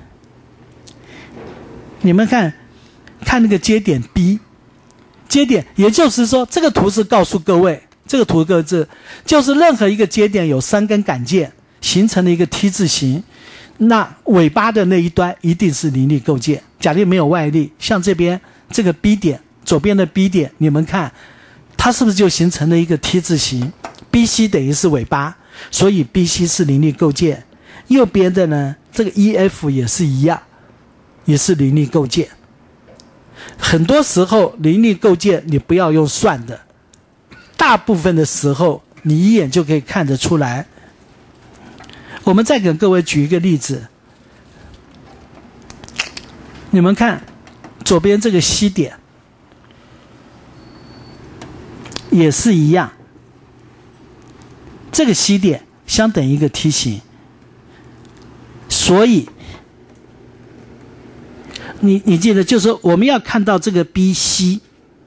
你们看看那个接点 B， 接点，也就是说这个图是告诉各位这个图个字就是任何一个接点有三根杆件形成了一个 T 字形，那尾巴的那一端一定是凌力构件。假定没有外力，像这边这个 B 点，左边的 B 点，你们看它是不是就形成了一个 T 字形？ B C 等于是尾巴，所以 B C 是凌力构件。右边的呢，这个 E F 也是一样，也是凌力构件。很多时候凌力构件你不要用算的，大部分的时候你一眼就可以看得出来。我们再给各位举一个例子，你们看左边这个 C 点也是一样，这个 C 点相等于一个梯形，所以你你记得，就是说我们要看到这个 B C，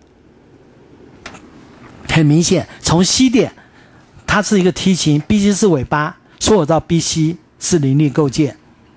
很明显，从 C 点它是一个梯形 ，B C 是尾巴，所以我知道 B C 是凌力构件。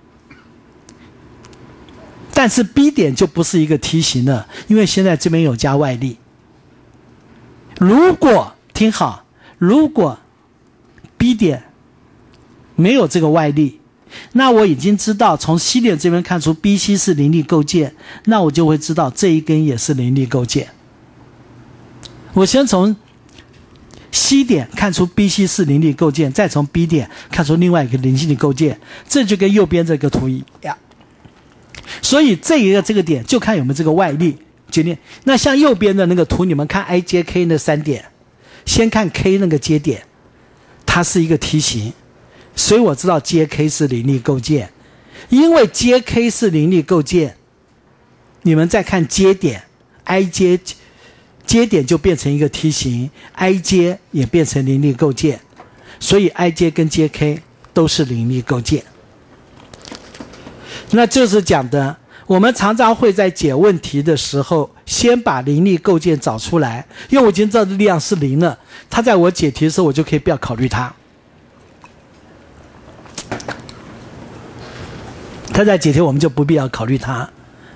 但是 B 点就不是一个梯形了，因为现在这边有加外力。如果听好，如果 B 点没有这个外力，那我已经知道从 C 点这边看出 B C 是凌力构件，那我就会知道这一根也是凌力构件。我先从 C 点看出 B C 是凌力构件，再从 B 点看出另外一个凌力构件，这就跟右边这个图一样。所以这一个这个点就看有没有这个外力决定。那像右边的那个图，你们看 I 接 K 那三点，先看 K 那个接点，它是一个梯形，所以我知道接 K 是凌力构件。因为接 K 是凌力构件，你们再看接点 I 接接点就变成一个梯形， I 接也变成凌力构件，所以 I 接跟接 K 都是凌力构件。那就是讲的，我们常常会在解问题的时候先把凌力构件找出来，因为我已经知道力量是零了，它在我解题的时候我就可以不要考虑它。它在解题我们就不必要考虑它。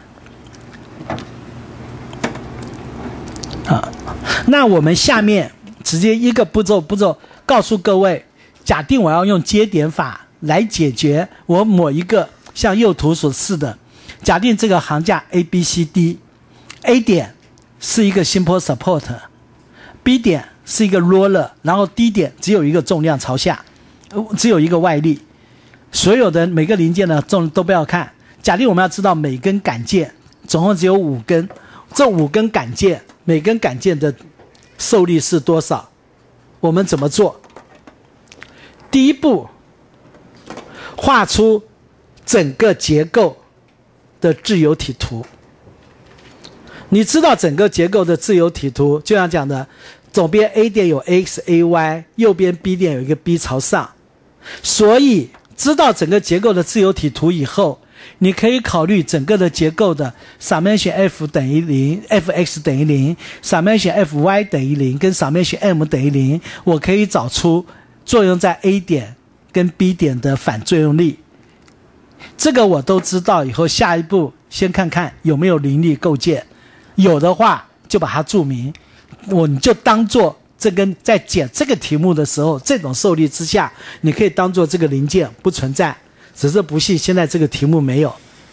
啊，那我们下面直接一个步骤步骤告诉各位，假定我要用接点法来解决我某一个像右图所示的，假定这个行架 A B C D，A 点是一个 simple support， B 点是一个 roller， 然后 D 点只有一个重量朝下，只有一个外力，所有的每个零件呢重都不要看。假定我们要知道每根杆件总共只有五根，这五根杆件每根杆件的受力是多少？我们怎么做？第一步，画出整个结构的自由体图。你知道整个结构的自由体图，就像讲的，左边 A 点有 X、A、Y， 右边 B 点有一个 B 朝上。所以知道整个结构的自由体图以后，你可以考虑整个的结构的 summation F 等于零 ，Fx 等于零 ，summation Fy 等于零，跟 summation M 等于零，我可以找出作用在 A 点跟 B 点的反作用力。这个我都知道以后，下一步先看看有没有凌力构件，有的话就把它注明，我你就当做这跟在解这个题目的时候，这种受力之下，你可以当做这个零件不存在，只是不幸现在这个题目没有。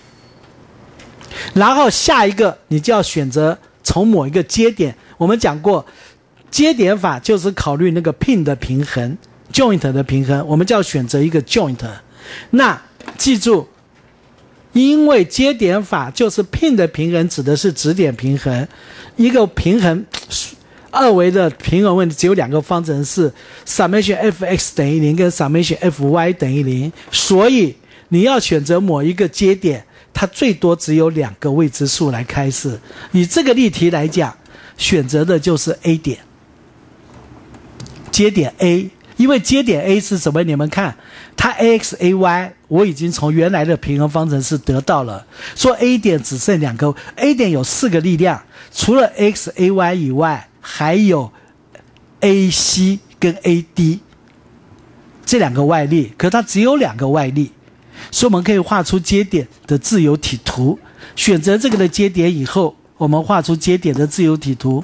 然后下一个你就要选择从某一个接点，我们讲过接点法就是考虑那个 pin 的平衡 joint 的平衡，我们就要选择一个 joint。 那记住，因为接点法就是 pin 的平衡指的是质点平衡，一个平衡二维的平衡问题只有两个方程式 summation Fx 等于零跟 summation Fy 等于零，所以你要选择某一个接点，它最多只有两个未知数来开始。以这个例题来讲，选择的就是 A 点，接点 A， 因为接点 A 是什么？你们看它 Ax、Ay 我已经从原来的平衡方程式得到了，说 A 点只剩两个 ，A 点有四个力量，除了 X、Ay 以外，还有 A C 跟 A D 这两个外力，可它只有两个外力，所以我们可以画出接点的自由体图。选择这个的接点以后，我们画出接点的自由体图，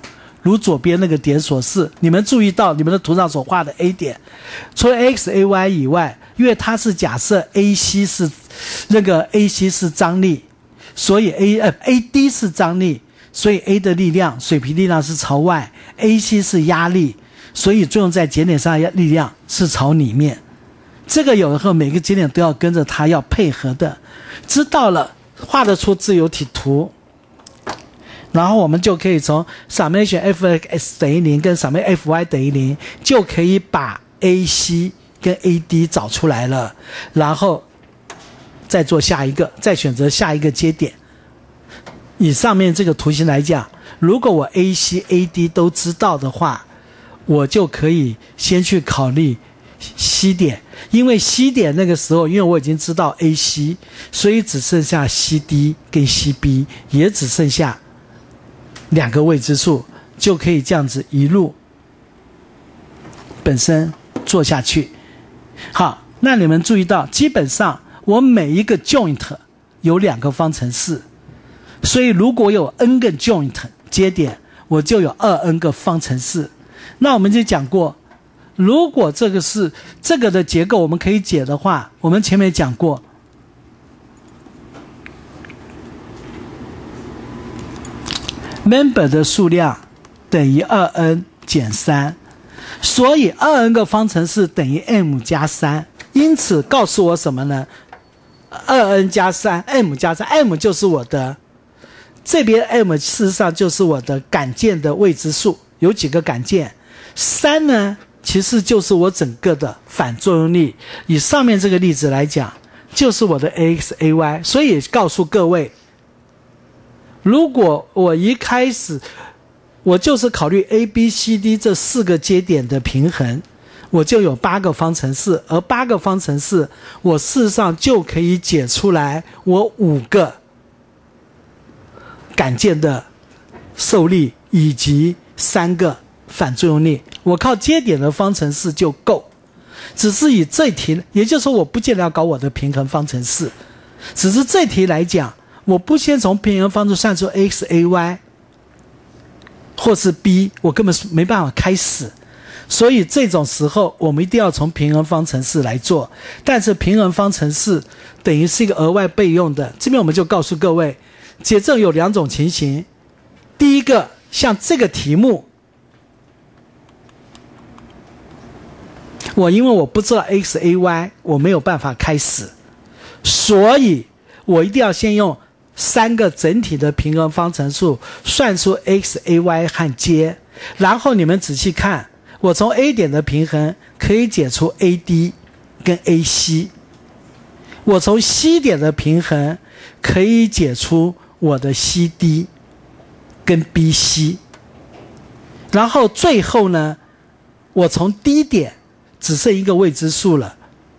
如左边那个点所示。你们注意到你们的图上所画的 A 点，除了 X A Y 以外，因为它是假设 A C 是那个 A C 是张力，所以 A 呃 A D 是张力，所以 A 的力量水平力量是朝外， A C 是压力，所以作用在节点上的力量是朝里面。这个有的时候每个节点都要跟着它要配合的，知道了画得出自由体图，然后我们就可以从 summation f x 等于零跟 summation f y 等于零，就可以把 A C 跟 A D 找出来了，然后再做下一个，再选择下一个接点。以上面这个图形来讲，如果我 A C、A D 都知道的话，我就可以先去考虑C 点，因为 C 点那个时候，因为我已经知道 A C， 所以只剩下 C D 跟 C B， 也只剩下两个未知数，就可以这样子一路本身做下去。好，那你们注意到，基本上我每一个 joint 有两个方程式，所以如果有 n 个 joint 接点，我就有 二 n 个方程式。那我们就讲过，如果这个是这个的结构我们可以解的话，我们前面讲过member 的数量等于 二 n 减三，所以 二 n 个方程式等于 m 加三，因此告诉我什么呢？ 二 n 加三 m 加三 m 就是我的这边 m 事实上就是我的杆件的未知数，有几个杆件，三呢其实就是我整个的反作用力，以上面这个例子来讲就是我的 A X A Y， 所以告诉各位，如果我一开始我就是考虑 A B C D 这四个接点的平衡，我就有八个方程式，而八个方程式我事实上就可以解出来我五个杆件的受力以及三个反作用力，我靠接点的方程式就够。只是以这题，也就是说我不见得要搞我的平衡方程式，只是这题来讲，我不先从平衡方程式算出 X A Y 或是 B， 我根本没办法开始。所以这种时候我们一定要从平衡方程式来做，但是平衡方程式等于是一个额外备用的。这边我们就告诉各位，解证有两种情形。第一个，像这个题目，我因为我不知道 X A Y， 我没有办法开始，所以我一定要先用三个整体的平衡方程数算出 X A Y 和 J， 然后你们仔细看，我从 A 点的平衡可以解出 A D 跟 A C， 我从 C 点的平衡可以解出我的 C D 跟 B C， 然后最后呢，我从 D 点只剩一个未知数了，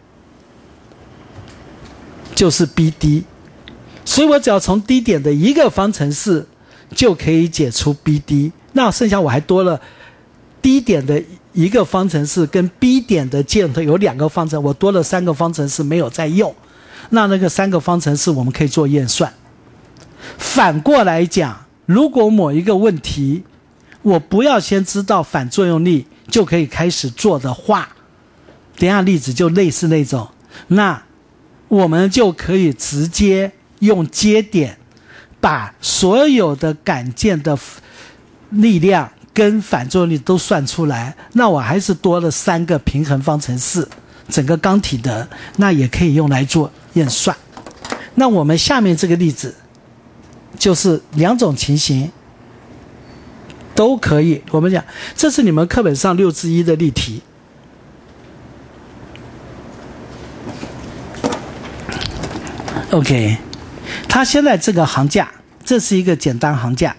就是 B D， 所以我只要从 D 点的一个方程式就可以解出 B D， 那剩下我还多了 D 点的一个方程式跟 B 点的箭头有两个方程，我多了三个方程式没有在用，那那个三个方程式我们可以做验算。反过来讲，如果某一个问题我不要先知道反作用力就可以开始做的话，等一下例子就类似那种，那我们就可以直接用接点把所有的杆件的力量跟反作用力都算出来，那我还是多了三个平衡方程式，整个钢体的那也可以用来做验算。那我们下面这个例子就是两种情形都可以，我们讲这是你们课本上六之一的例题。OK， 它现在这个行架，这是一个简单行架，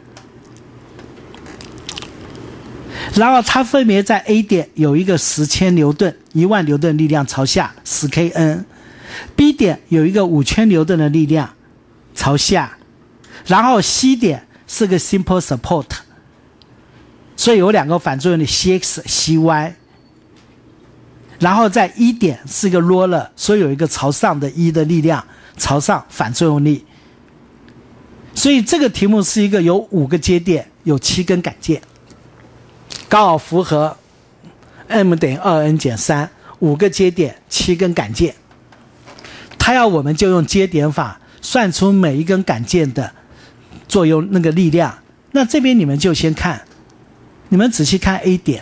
然后它分别在 A 点有一个十千牛顿一万牛顿力量朝下 十 K N， B 点有一个五千牛顿的力量朝下，然后 C 点是个 simple support， 所以有两个反作用力 C X、C Y， 然后在 E 点是个 roller， 所以有一个朝上的 E 的力量朝上反作用力。所以这个题目是一个有五个接点，有七根杆件。 刚好符合 m 等于 二 n 减三，五个接点，七根杆件。他要我们就用接点法算出每一根杆件的作用那个力量。那这边你们就先看，你们仔细看 A 点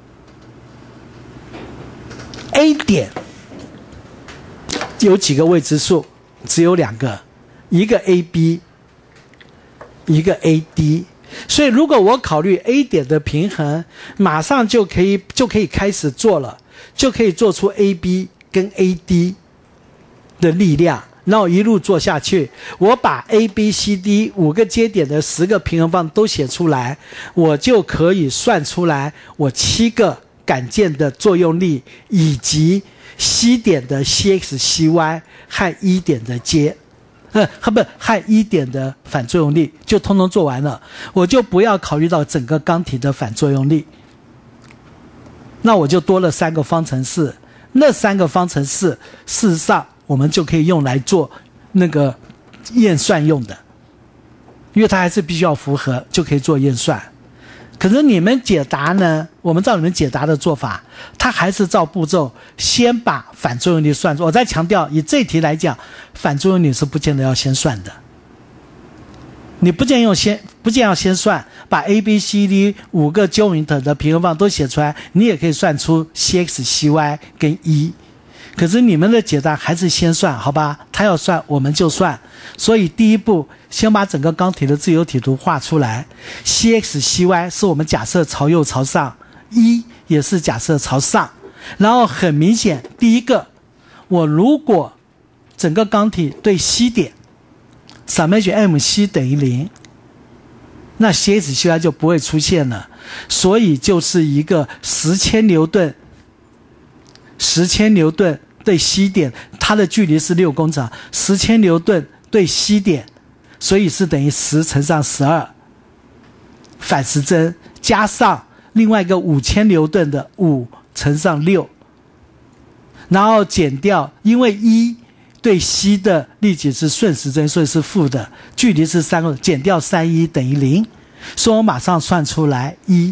，A 点有几个未知数？只有两个，一个 A B， 一个 A D。所以如果我考虑 A 点的平衡，马上就可以就可以开始做了，就可以做出 A B 跟 A D 的力量。然后一路做下去，我把 A B C D 五个接点的十个平衡方都写出来，我就可以算出来我七个杆件的作用力，以及 C 点的 C X C Y 和 E 点的接呃不和 E 点的反作用力，就通通做完了，我就不要考虑到整个钢体的反作用力。那我就多了三个方程式，那三个方程式事实上我们就可以用来做那个验算用的，因为它还是必须要符合，就可以做验算。可是你们解答呢，我们照你们解答的做法，它还是照步骤，先把反作用力算出。我再强调，以这题来讲，反作用力是不见得要先算的。你不见用先不见要先算，把 A B C D 五个 joint 的平衡方都写出来，你也可以算出 C X C Y 跟 E。可是你们的解答还是先算，好吧？他要算我们就算。所以第一步，先把整个钢体的自由体图画出来。C X C Y 是我们假设朝右朝上 ，E 也是假设朝上。然后很明显，第一个，我如果整个钢体对 C 点 summation M C 等于零，那 C X C Y 就不会出现了。所以就是一个十千牛顿，十千牛顿对 C 点，它的距离是六公尺，十千牛顿对 C 点，所以是等于十乘上十二反时针，加上另外一个五千牛顿的五乘上六，然后减掉，因为一对 C 的力矩是顺时针，所以是负的，距离是三个，减掉三一等于零，所以我马上算出来一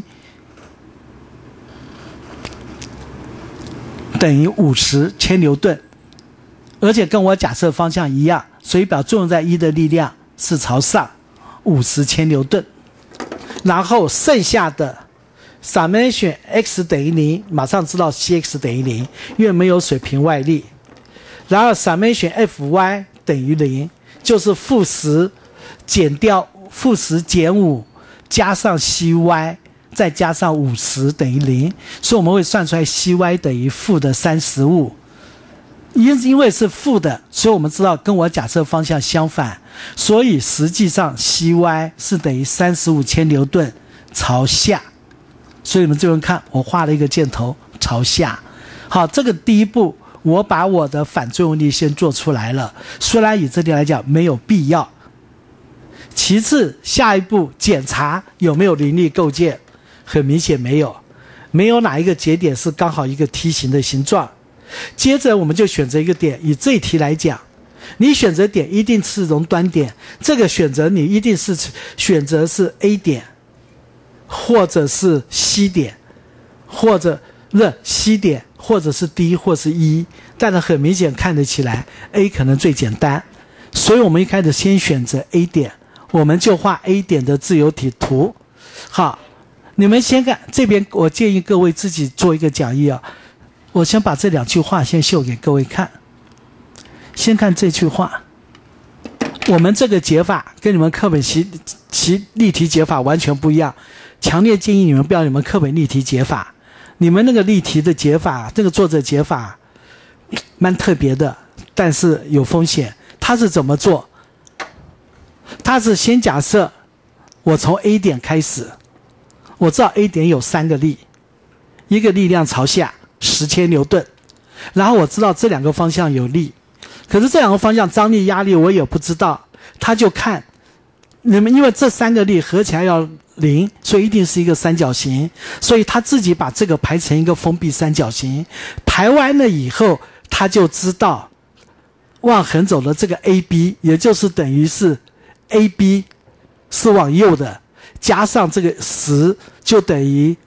等于五十千牛顿，而且跟我假设方向一样，所以表作用在一的力量是朝上五十千牛顿。然后剩下的 summation x 等于零，马上知道 cx 等于零，因为没有水平外力。然后 summation fy 等于零，就是负十减掉负十减五加上 cy。再加上五十等于零，所以我们会算出来 C Y 等于负的三十五。因因为是负的，所以我们知道跟我假设方向相反，所以实际上 C Y 是等于三十五千牛顿朝下。所以你们这边看，我画了一个箭头朝下。好，这个第一步，我把我的反作用力先做出来了，虽然以这里来讲没有必要。其次，下一步检查有没有凌力构件。很明显没有，没有哪一个节点是刚好一个梯形的形状。接着我们就选择一个点，以这一题来讲，你选择点一定是熔端点，这个选择你一定是选择是 A 点，或者是 C 点，或者不是 C 点，或者是 D 或是 E， 但是很明显看得起来 A 可能最简单，所以我们一开始先选择 A 点，我们就画 A 点的自由体图。好，你们先看这边，我建议各位自己做一个讲义啊。我先把这两句话先秀给各位看。先看这句话，我们这个解法跟你们课本习习例题解法完全不一样，强烈建议你们不要你们课本例题解法。你们那个例题的解法，这个作者解法蛮特别的，但是有风险。他是怎么做？他是先假设我从 A 点开始。我知道 A 点有三个力，一个力量朝下十千牛顿，然后我知道这两个方向有力，可是这两个方向张力压力我也不知道，他就看你们，因为这三个力合起来要零，所以一定是一个三角形，所以他自己把这个排成一个封闭三角形，排完了以后他就知道往横走的这个 A B 也就是等于是 A B 是往右的，加上这个十就等于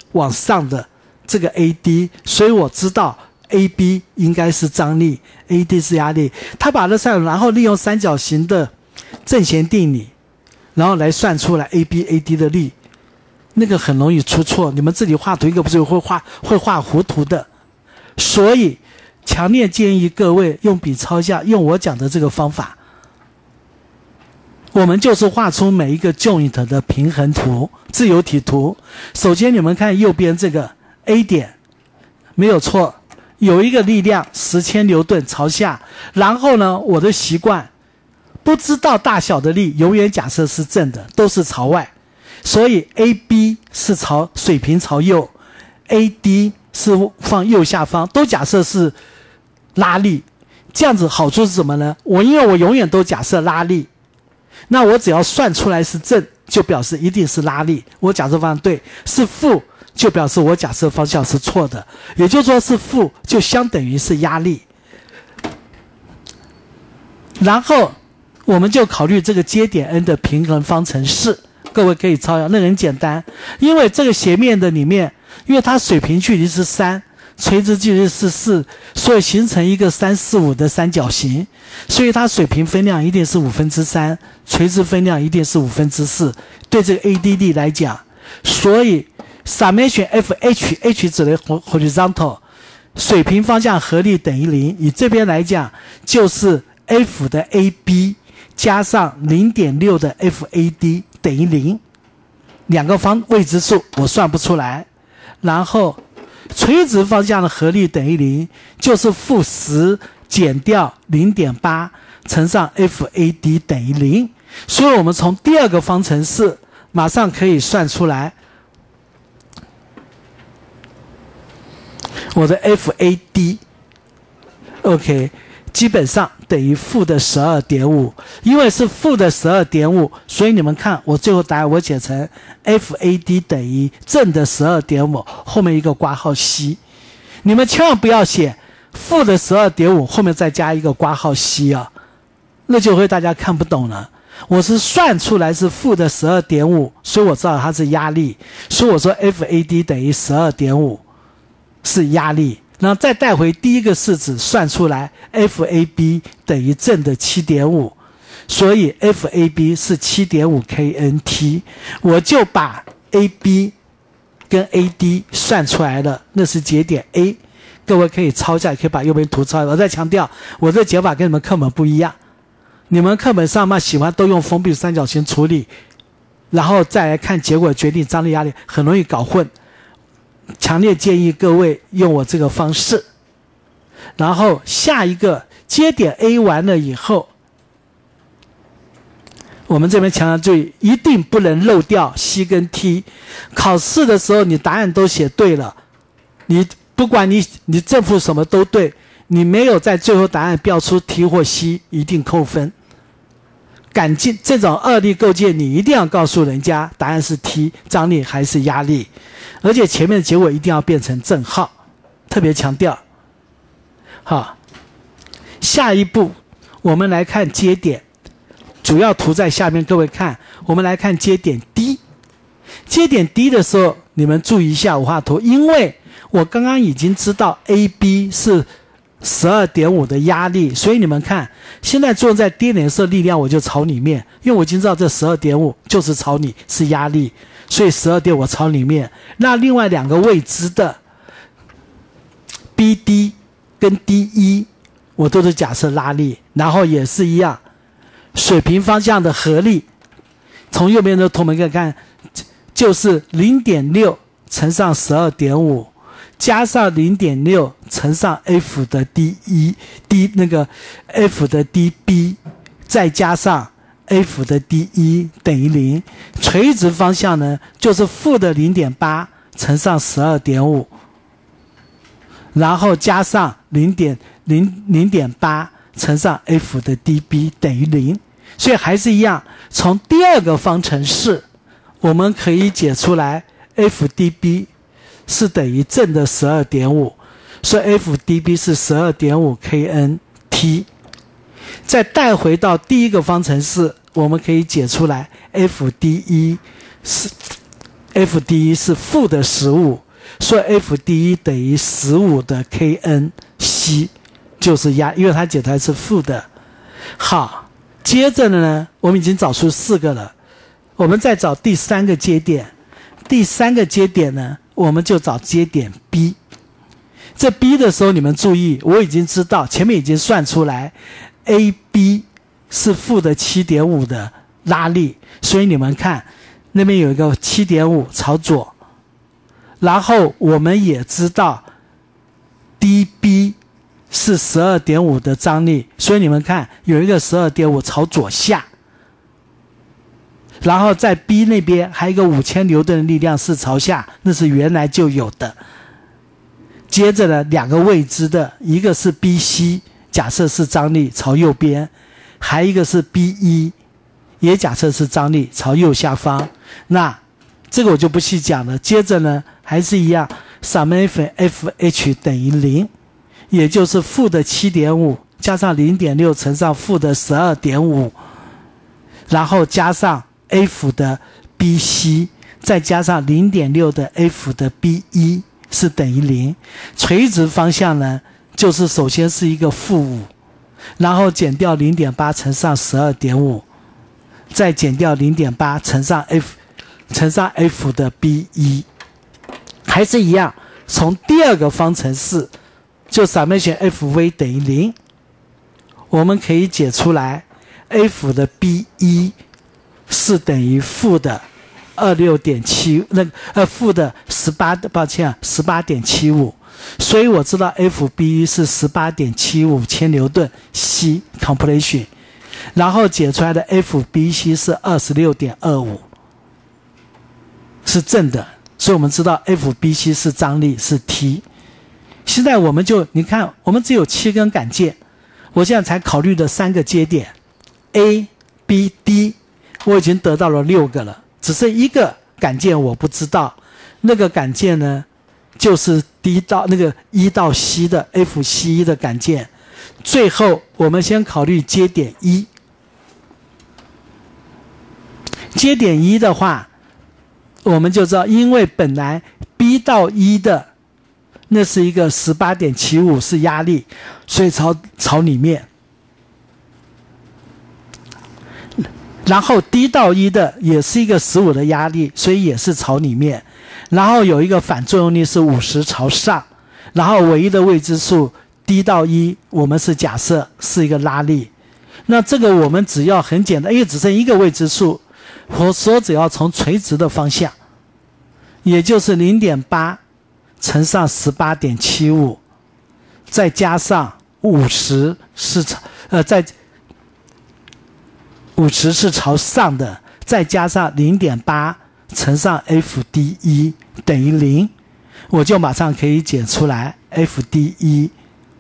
往上的这个 A D， 所以我知道 A B 应该是张力 ，A D 是压力。他把这算，然后利用三角形的正弦定理，然后来算出来 A B A D 的力，那个很容易出错。你们自己画图一个不是会画会画糊涂的，所以强烈建议各位用笔抄下，用我讲的这个方法。我们就是画出每一个 joint 的平衡图、自由体图。首先你们看右边这个 A 点，没有错，有一个力量十千牛顿朝下，然后呢，我的习惯不知道大小的力，永远假设是正的，都是朝外，所以 A B 是朝水平朝右 ，A D 是放右下方，都假设是拉力。这样子好处是什么呢？我因为我永远都假设拉力。那我只要算出来是正，就表示一定是拉力。我假设方向对，是负，就表示我假设方向是错的。也就是说是负，就相等于是压力。然后我们就考虑这个接点 N 的平衡方程式，各位可以抄一下，那很简单。因为这个斜面的里面，因为它水平距离是三。垂直距离是四，所以形成一个三四五的三角形，所以它水平分量一定是五分之三，垂直分量一定是五分之四。对这个 A D 力来讲，所以 summation F H H 指的 horizontal 水平方向合力等于零，以这边来讲就是 F 的 A B 加上 零点六 的 F A D 等于零，两个方未知数我算不出来，然后垂直方向的合力等于零，就是负十减掉 零点八 乘上 F A D 等于零。所以我们从第二个方程式马上可以算出来我的 F A D OK 基本上等于负的 十二点五， 因为是负的 十二点五， 所以你们看我最后答案我写成 F A D 等于正的 十二点五， 后面一个括号 C， 你们千万不要写负的 十二点五 后面再加一个括号 C 啊，那就会大家看不懂了。我是算出来是负的 十二点五， 所以我知道它是压力，所以我说 F A D 等于 十二点五 是压力，然后再带回第一个式子算出来 F A B 等于正的 七点五， 所以 F A B 是 七点五 K N T， 我就把 A B 跟 A D 算出来了，那是节点 A， 各位可以抄一下，也可以把右边图抄一下。我再强调，我这解法跟你们课本不一样，你们课本上嘛喜欢都用封闭三角形处理，然后再来看结果决定张力压力，很容易搞混。强烈建议各位用我这个方式。然后下一个接点 A 完了以后，我们这边强调注意，一定不能漏掉 C 跟 T。考试的时候你答案都写对了，你不管你你正负什么都对，你没有在最后答案标出 T 或 C， 一定扣分。感进这种二力构建，你一定要告诉人家答案是 T， 张力还是压力，而且前面的结果一定要变成正号，特别强调。好，下一步我们来看接点，主要图在下面，各位看，我们来看接点 D。接点 D 的时候，你们注意一下我画图，因为我刚刚已经知道 A B 是十二点五 的压力，所以你们看，现在作用在 D 点的时候，力量我就朝里面，因为我已经知道这 十二点五 就是朝你是压力，所以 十二点五 朝里面。那另外两个未知的 B D 跟 D 一 我都是假设拉力，然后也是一样，水平方向的合力，从右边的图我们可以看，就是 零点六 乘上 十二点五加上 零点六 乘上 F 的 D 一 D 那个 F 的 D B 再加上 F 的 D 一 等于零，垂直方向呢就是负的 零点八 乘上 十二点五， 然后加上 零点八 乘上 F 的 D B 等于零，所以还是一样，从第二个方程式我们可以解出来 F D B是等于正的 十二点五， 所以 F D B 是 十二点五 K N T。 再带回到第一个方程式，我们可以解出来 F D 一 是 F D 一是负的十五，所以 F D 一等于十五的 K N C 就是压，因为它检出来是负的。好，接着呢，我们已经找出四个了，我们再找第三个接点。第三个接点呢，我们就找接点 B。这 B 的时候，你们注意，我已经知道前面已经算出来 ，A B 是负的 七点五 的拉力，所以你们看那边有一个 七点五 朝左，然后我们也知道 D B 是 十二点五 的张力，所以你们看有一个 十二点五 朝左下，然后在 B 那边还有一个五千牛顿的力量是朝下，那是原来就有的。接着呢，两个未知的，一个是 B C， 假设是张力朝右边，还一个是 B E， 也假设是张力朝右下方。那这个我就不细讲了。接着呢，还是一样 ，summation F H 等于零，也就是负的 七点五 加上 零点六 乘上负的 十二点五， 然后加上 F 的 B C， 再加上 零点六 的 F 的 B E。是等于零，垂直方向呢，就是首先是一个负五，然后减掉 零点八 乘上 十二点五， 再减掉 零点八 乘上 F 乘上 F 的 B 一， 还是一样，从第二个方程式就 summation F V 等于零，我们可以解出来 F 的 B 一 是等于负的二十六点七， 那呃负的十八，抱歉啊 十八点七五， 所以我知道 F B 是 十八点七五 千牛顿 C compression， 然后解出来的 F B C 是 二十六点二五， 是正的，所以我们知道 F B C 是张力是 T。 现在我们就你看我们只有七根杆件，我现在才考虑的三个接点 A B D， 我已经得到了六个了，只剩一个杆件我不知道，那个杆件呢，就是 D 到那个一到 C 的 F C 一 的杆件。最后我们先考虑接点一，接点一的话，我们就知道，因为本来 B 到一的那是一个 十八点七五 是压力，所以朝朝里面。然后 D 到一的也是一个十五的压力，所以也是朝里面。然后有一个反作用力是五十朝上，然后唯一的未知数 D 到一我们是假设是一个拉力。那这个我们只要很简单，因为只剩一个未知数，我说只要从垂直的方向，也就是 零点八 乘上 十八点七五， 再加上五十是呃再五十是朝上的，再加上 零点八 乘上 F D 一 等于零，我就马上可以解出来 F D 一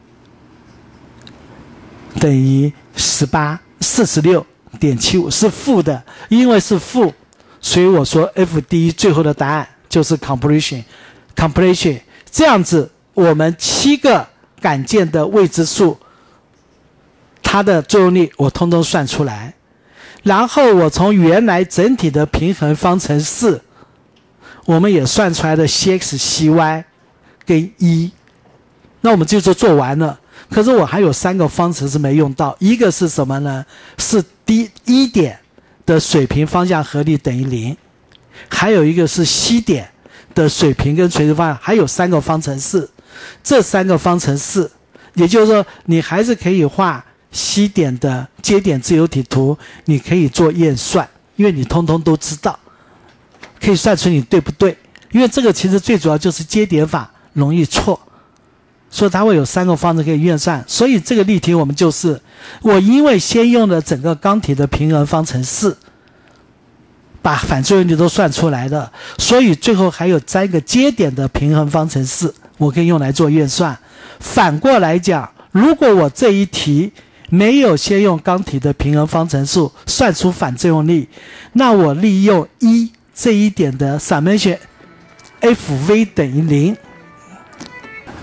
等于十八 四十六点七五 是负的，因为是负，所以我说 F D 一 最后的答案就是 compression compression。 这样子我们七个杆件的未知数，它的作用力我通通算出来，然后我从原来整体的平衡方程式，我们也算出来的 C X C Y 跟一，那我们就做完了。可是我还有三个方程式没用到，一个是什么呢？是 D 一点的水平方向合力等于零，还有一个是 C 点的水平跟垂直方向，还有三个方程式。这三个方程式，也就是说你还是可以画C 点的接点自由体图，你可以做验算，因为你通通都知道，可以算出你对不对。因为这个其实最主要就是接点法容易错，所以它会有三个方程可以验算。所以这个例题我们就是我因为先用了整个钢体的平衡方程式，把反作用力都算出来了，所以最后还有三个接点的平衡方程式我可以用来做验算。反过来讲，如果我这一题没有先用钢体的平衡方程式算出反作用力，那我利用一这一点的 summation F V 等于零。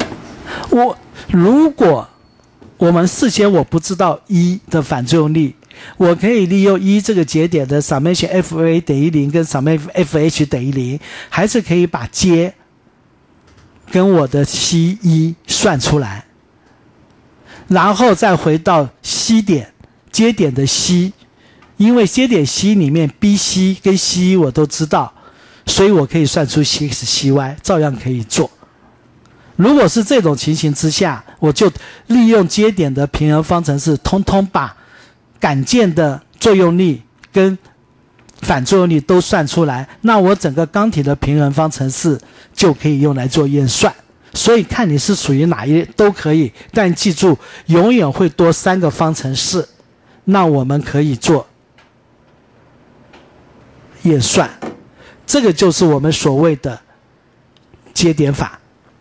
我如果我们事先我不知道一的反作用力， 我可以利用一这个节点的 summation f a 等于零跟 summation f h 等于零，还是可以把 j 跟我的 c 一算出来，然后再回到 C 点接点的 C， 因为接点 C 里面 B C 跟 C 一我都知道，所以我可以算出 C x C y， 照样可以做。如果是这种情形之下，我就利用接点的平衡方程式，通通把杆件的作用力跟反作用力都算出来，那我整个钢体的平衡方程式就可以用来做验算。所以看你是属于哪一类都可以，但记住永远会多三个方程式，那我们可以做验算。这个就是我们所谓的接点法。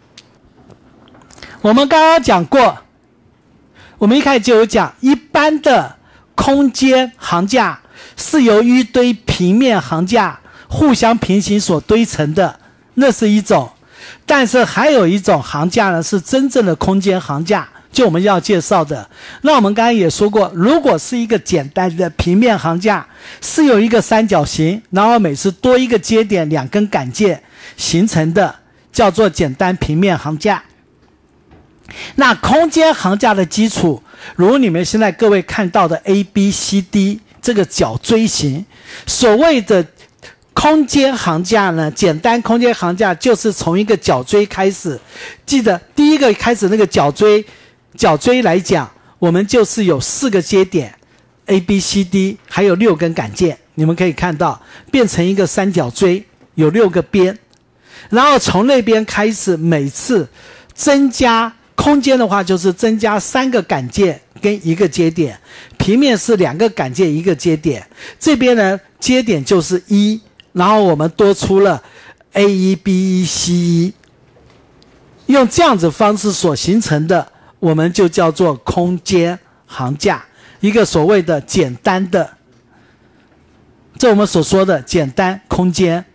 我们刚刚讲过，我们一开始就有讲，一般的空间行架是由一堆平面行架互相平行所堆成的，那是一种。但是还有一种行架呢，是真正的空间行架，就我们要介绍的。那我们刚才也说过，如果是一个简单的平面行架，是有一个三角形，然后每次多一个接点两根杆件形成的，叫做简单平面行架。那空间行架的基础，如你们现在各位看到的 A B C D 这个角锥形，所谓的空间行架呢，简单空间行架就是从一个角锥开始。记得第一个开始那个角锥角锥来讲，我们就是有四个接点 A B C D 还有六根杆件，你们可以看到变成一个三角锥，有六个边，然后从那边开始每次增加空间的话，就是增加三个杆件跟一个接点，平面是两个杆件一个接点，这边呢接点就是一，然后我们多出了 A 一 B 一 C 一，用这样子方式所形成的，我们就叫做空间行架，一个所谓的简单的，这我们所说的简单空间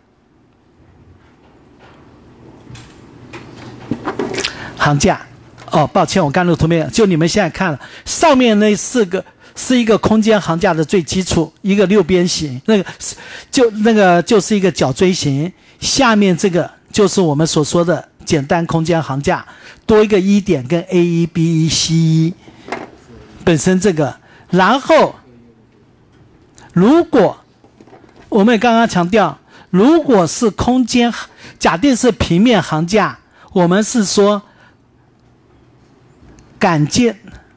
行架。哦，抱歉，我刚录图片，就你们现在看了上面那四个是一个空间行架的最基础，一个六边形，那个就那个就是一个角锥形，下面这个就是我们所说的简单空间行架，多一个一点跟 A 一 B 一 C 一，本身这个，然后如果我们也刚刚强调，如果是空间，假定是平面行架，我们是说杆件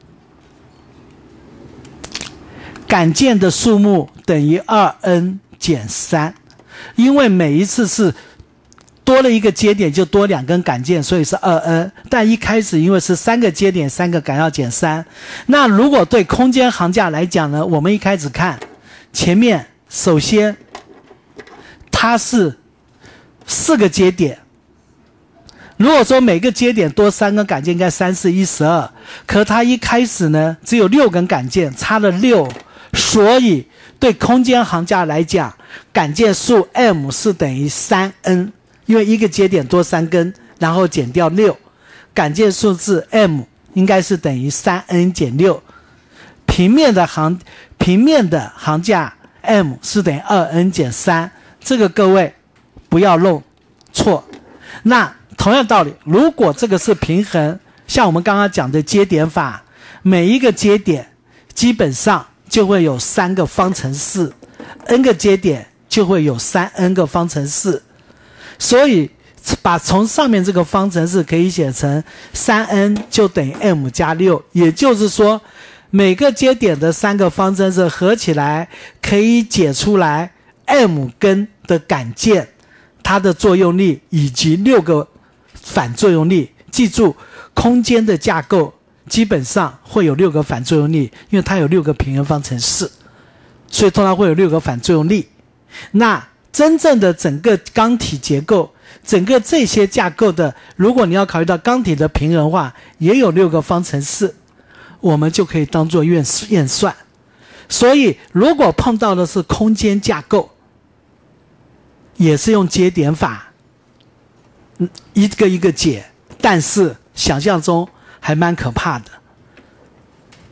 杆件的数目等于 二 n 减三，因为每一次是多了一个接点就多两根杆件，所以是 二 n， 但一开始因为是三个接点三个杆要减三。那如果对空间行架来讲呢，我们一开始看前面，首先它是四个接点，如果说每个接点多三根杆件，应该三四一十二，可它一开始呢只有六根杆件，差了六，所以对空间行架来讲，杆件数 m 是等于 三 n， 因为一个接点多三根，然后减掉六，杆件数字 m 应该是等于 三 n 减六。平面的行平面的行架 m 是等于 二 n 减三，这个各位不要弄错。那同样道理，如果这个是平衡，像我们刚刚讲的接点法，每一个接点基本上就会有三个方程式 ，n 个接点就会有 三 n 个方程式，所以把从上面这个方程式可以写成 三 n 就等于 m 加六，也就是说每个接点的三个方程式合起来可以解出来 m 根的杆件它的作用力以及六个反作用力。记住，空间的架构基本上会有六个反作用力，因为它有六个平衡方程式，所以通常会有六个反作用力。那真正的整个钢体结构，整个这些架构的，如果你要考虑到钢体的平衡化，也有六个方程式，我们就可以当做验验算。所以如果碰到的是空间架构，也是用接点法一个一个解，但是想象中还蛮可怕的，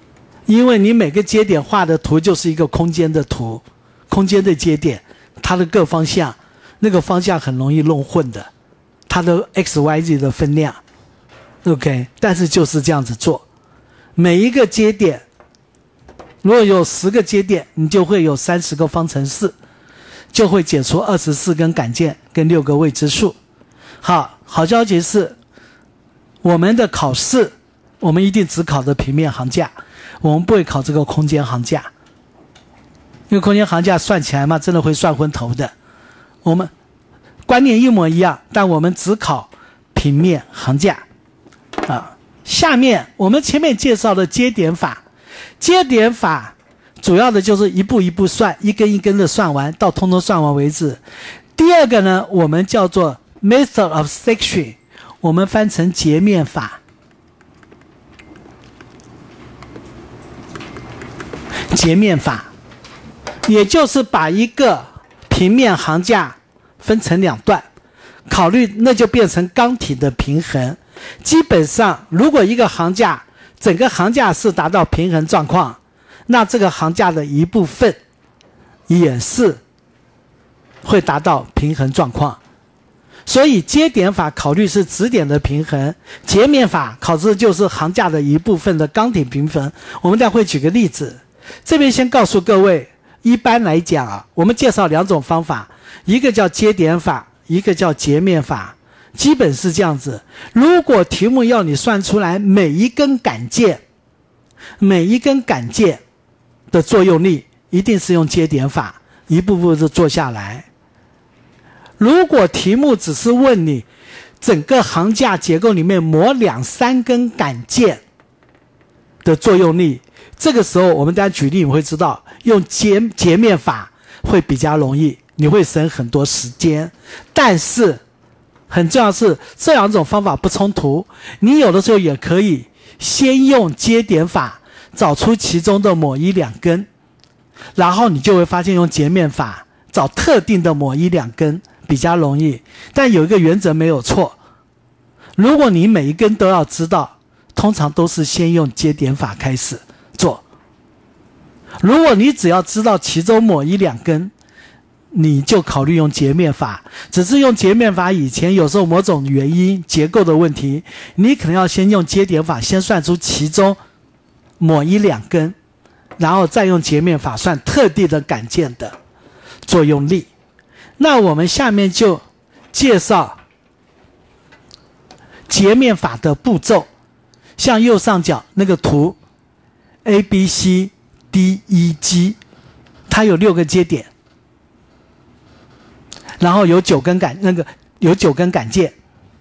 因为你每个接点画的图就是一个空间的图，空间的接点，它的各方向，那个方向很容易弄混的，它的 x、y、z 的分量 ，OK， 但是就是这样子做，每一个接点，如果有十个接点，你就会有三十个方程式，就会解出二十四根杆件跟六个未知数。好，好消息是，我们的考试，我们一定只考的平面行架，我们不会考这个空间行架，因为空间行架算起来嘛，真的会算昏头的。我们观念一模一样，但我们只考平面行架。啊，下面我们前面介绍的接点法，接点法主要的就是一步一步算，一根一根的算完，到通通算完为止。第二个呢，我们叫做 method of section， 我们翻成截面法。截面法，也就是把一个平面行架分成两段，考虑那就变成钢体的平衡。基本上，如果一个行架整个行架是达到平衡状况，那这个行架的一部分也是会达到平衡状况。所以接点法考虑是质点的平衡，截面法考虑就是行架的一部分的钢体平衡。我们待会举个例子，这边先告诉各位，一般来讲啊，我们介绍两种方法，一个叫接点法，一个叫截面法，基本是这样子。如果题目要你算出来每一根杆件，每一根杆件的作用力，一定是用接点法，一步步的做下来。如果题目只是问你整个行架结构里面磨两三根杆件的作用力，这个时候我们大家举例你会知道，用截截面法会比较容易，你会省很多时间。但是很重要的是，这两种方法不冲突，你有的时候也可以先用接点法找出其中的某一两根，然后你就会发现用截面法找特定的某一两根比较容易。但有一个原则没有错，如果你每一根都要知道，通常都是先用接点法开始做。如果你只要知道其中某一两根，你就考虑用截面法。只是用截面法以前有时候某种原因结构的问题，你可能要先用接点法先算出其中某一两根，然后再用截面法算特定的杆件的作用力。那我们下面就介绍截面法的步骤，像右上角那个图 A B C D E G， 它有六个接点，然后有九根杆那个有九根杆件。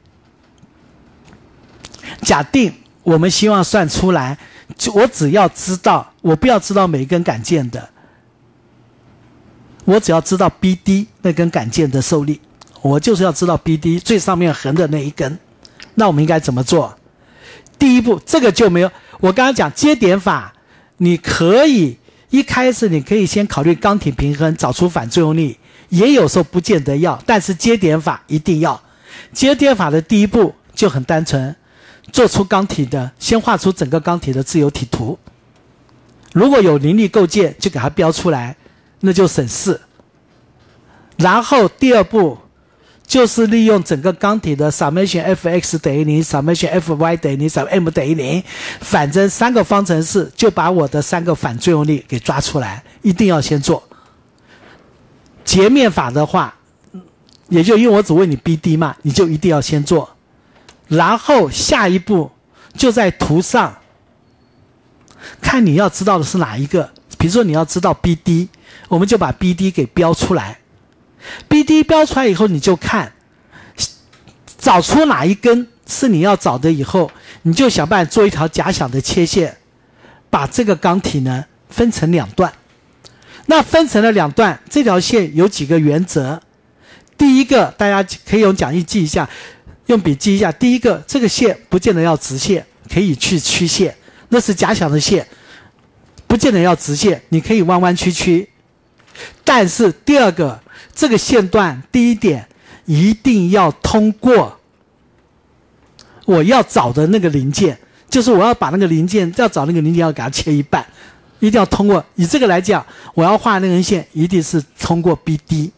假定我们希望算出来，我只要知道，我不要知道每一根杆件的，我只要知道 B D 那根杆件的受力，我就是要知道 B D 最上面横的那一根。那我们应该怎么做？第一步，这个就没有，我刚刚讲接点法，你可以一开始你可以先考虑钢体平衡，找出反作用力，也有时候不见得要，但是接点法一定要。接点法的第一步就很单纯，做出钢体的，先画出整个钢体的自由体图。如果有凝力构件，就给它标出来，那就省事。然后第二步就是利用整个钢体的 summation f(x) 等于零 summation f(y) 等于零 summation m 等于零，反正三个方程式就把我的三个反作用力给抓出来，一定要先做。截面法的话，也就因为我只问你 B D 嘛，你就一定要先做。然后下一步就在图上看你要知道的是哪一个，比如说你要知道 B D， 我们就把 B D 给标出来。B D 标出来以后，你就看找出哪一根是你要找的，以后你就想办法做一条假想的切线，把这个钢体呢分成两段。那分成了两段，这条线有几个原则。第一个，大家可以用讲义记一下，用笔记一下。第一个，这个线不见得要直线，可以去曲线，那是假想的线，不见得要直线，你可以弯弯曲曲。但是第二个，这个线段第一点一定要通过我要找的那个零件， 就是我要把那个零件，要找那个零件要给它切一半，一定要通过。以这个来讲，我要画那根线一定是通过 B D。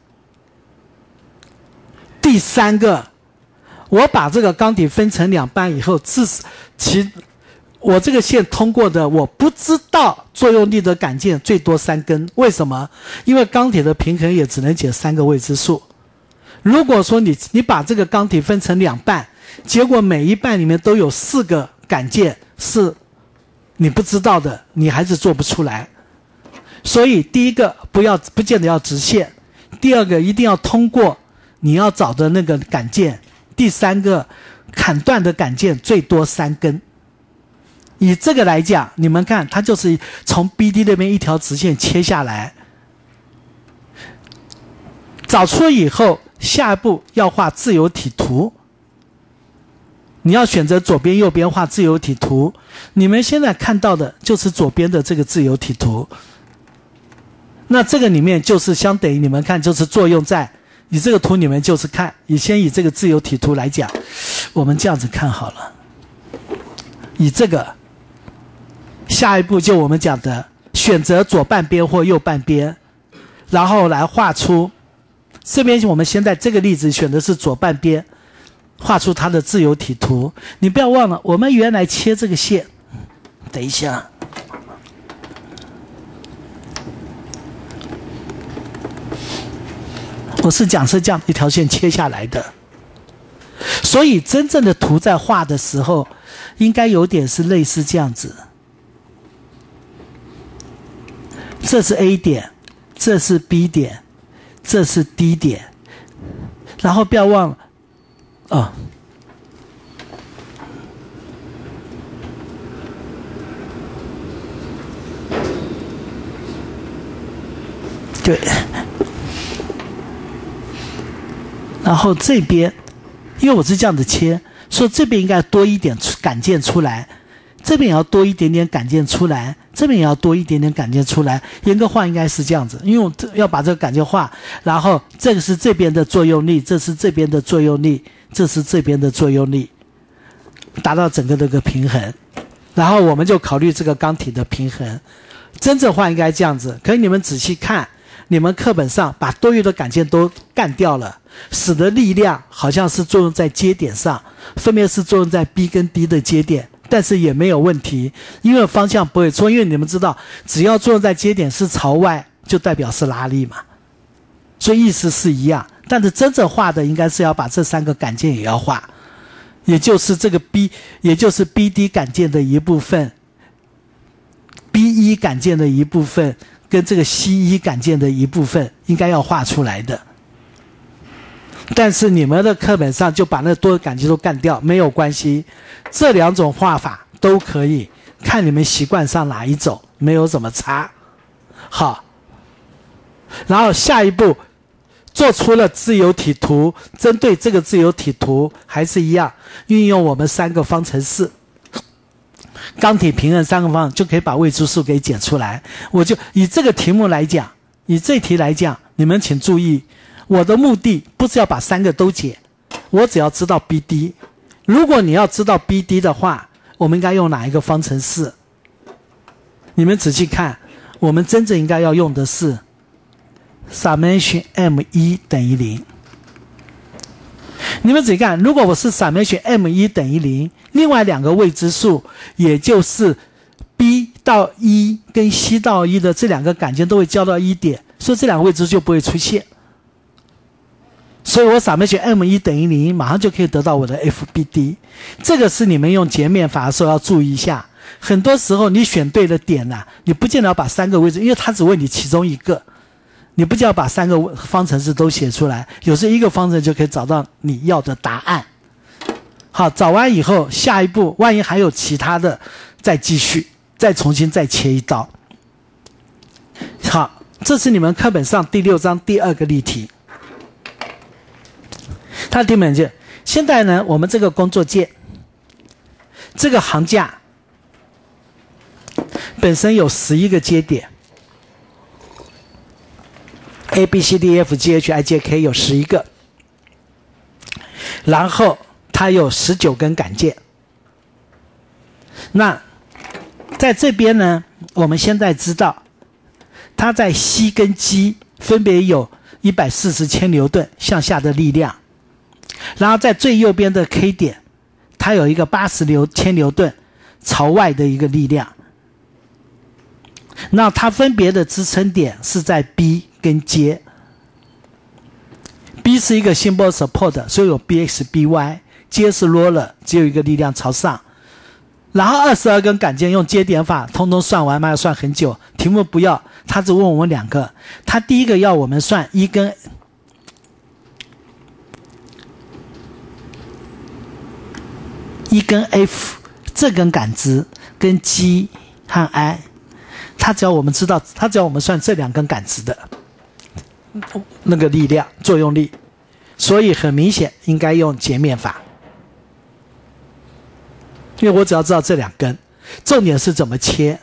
第三个，我把这个钢体分成两半以后，至其我这个线通过的，我不知道作用力的杆件最多三根。为什么？因为钢铁的平衡也只能解三个未知数。如果说你你把这个钢体分成两半，结果每一半里面都有四个杆件是你不知道的，你还是做不出来。所以第一个不要不见得要直线，第二个一定要通过你要找的那个杆件，第三个砍断的杆件最多三根。以这个来讲，你们看它就是从 B D 那边一条直线切下来，找出以后下一步要画自由体图。你要选择左边右边画自由体图，你们现在看到的就是左边的这个自由体图。那这个里面就是相等于你们看就是作用在以这个图你们就是看，你先以这个自由体图来讲，我们这样子看好了。以这个下一步就我们讲的选择左半边或右半边，然后来画出这边我们现在这个例子选的是左半边，画出它的自由体图。你不要忘了我们原来切这个线，等一下我是讲是这样一条线切下来的，所以真正的图在画的时候应该有点是类似这样子。这是 A 点，这是 B 点，这是 D 点，然后不要忘了哦，对，然后这边因为我是这样子切，所以这边应该多一点杆件出来，这边也要多一点点杆件出来，这边也要多一点点杆件出来。严格画应该是这样子，因为我要把这个杆件画，然后这个是这边的作用力，这是这边的作用力，这是这边的作用力，达到整个这个平衡。然后我们就考虑这个钢体的平衡。真正画应该这样子，可是你们仔细看，你们课本上把多余的杆件都干掉了，使得力量好像是作用在接点上，分别是作用在 B 跟 D 的接点。但是也没有问题，因为方向不会错，因为你们知道只要作用在接点是朝外就代表是拉力嘛，所以意思是一样。但是真正画的应该是要把这三个杆件也要画，也就是这个 B 也就是 B D 杆件的一部分， B 一 杆件的一部分跟这个 C 一 杆件的一部分应该要画出来的。但是你们的课本上就把那多的杆件都干掉，没有关系，这两种画法都可以，看你们习惯上哪一种，没有什么差。好，然后下一步做出了自由体图，针对这个自由体图还是一样，运用我们三个方程式，钢体平衡三个方程就可以把未知数给解出来。我就以这个题目来讲，以这题来讲，你们请注意，我的目的不是要把三个都解，我只要知道 B D。 如果你要知道 B D 的话，我们应该用哪一个方程式？你们仔细看，我们真正应该要用的是 summation M 一 等于零。你们仔细看，如果我是 summation M 一 等于零，另外两个未知数也就是 B 到一跟 C 到一的这两个杆件都会交到一点，所以这两个未知数就不会出现。所以我summation M 一 等于零，马上就可以得到我的 F B D。 这个是你们用截面法的时候要注意一下，很多时候你选对了点啊，你不见得要把三个位置，因为它只问你其中一个，你不见得把三个方程式都写出来，有时候一个方程就可以找到你要的答案。好，找完以后下一步万一还有其他的再继续再重新再切一刀。好，这是你们课本上第六章第二个例题。它的题目就现在呢，我们这个工作键这个行架本身有十一个接点 A B C D F G H I J K 有十一个，然后它有十九根杆件， 那在这边呢，我们现在知道，它在 C 跟 G 分别有一百四十千牛顿向下的力量，然后在最右边的 K 点，它有一个八十千牛顿朝外的一个力量。那它分别的支撑点是在 B 跟 J。B 是一个 symbol support， 所以有 B X B Y。J 是 roller， 只有一个力量朝上。然后二十二根杆件用接点法通通算完嘛，要算很久。题目不要，他只问我们两个。他第一个要我们算一根一根 F 这根杆子跟 G 和 I。他只要我们知道，他只要我们算这两根杆子的那个力量作用力，所以很明显应该用截面法，因为我只要知道这两根，重点是怎么切。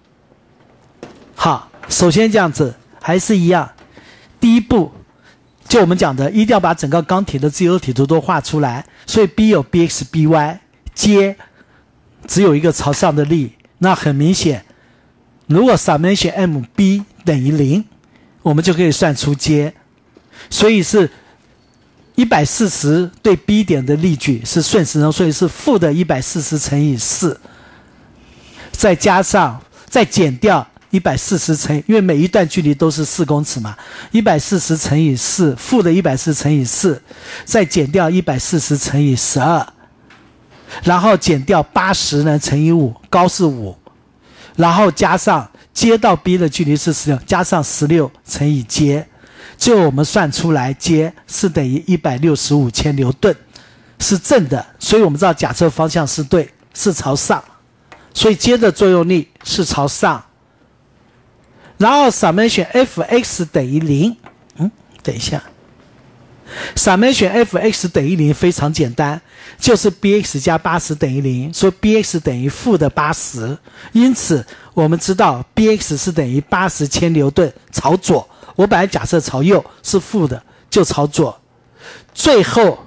好，首先这样子还是一样，第一步就我们讲的，一定要把整个钢体的自由体图都画出来。所以 B 有 B X B Y， 接只有一个朝上的力，那很明显。如果 summation M B 等于零，我们就可以算出接，所以是一百四十对 B 点的力矩是顺时钟，所以是负的一百四十乘以四，再加上再减掉一百四十乘以，因为每一段距离都是四公尺嘛，一百四十乘以四，负的一百四十乘以四，再减掉一百四十乘以十二，然后减掉八十呢乘以五，高是五。然后加上接到 B 的距离是十六，加上十六乘以接，最后我们算出来接是等于一百六十五千牛顿，是正的，所以我们知道假设方向是对，是朝上，所以接的作用力是朝上。然后 summation Fx 等于零，嗯，等一下 ，summation Fx 等于零非常简单，就是 Bx 加八十等于零，所以 Bx 等于负的八十，因此我们知道 Bx 是等于八十千牛顿朝左，我本来假设朝右是负的，就朝左。最后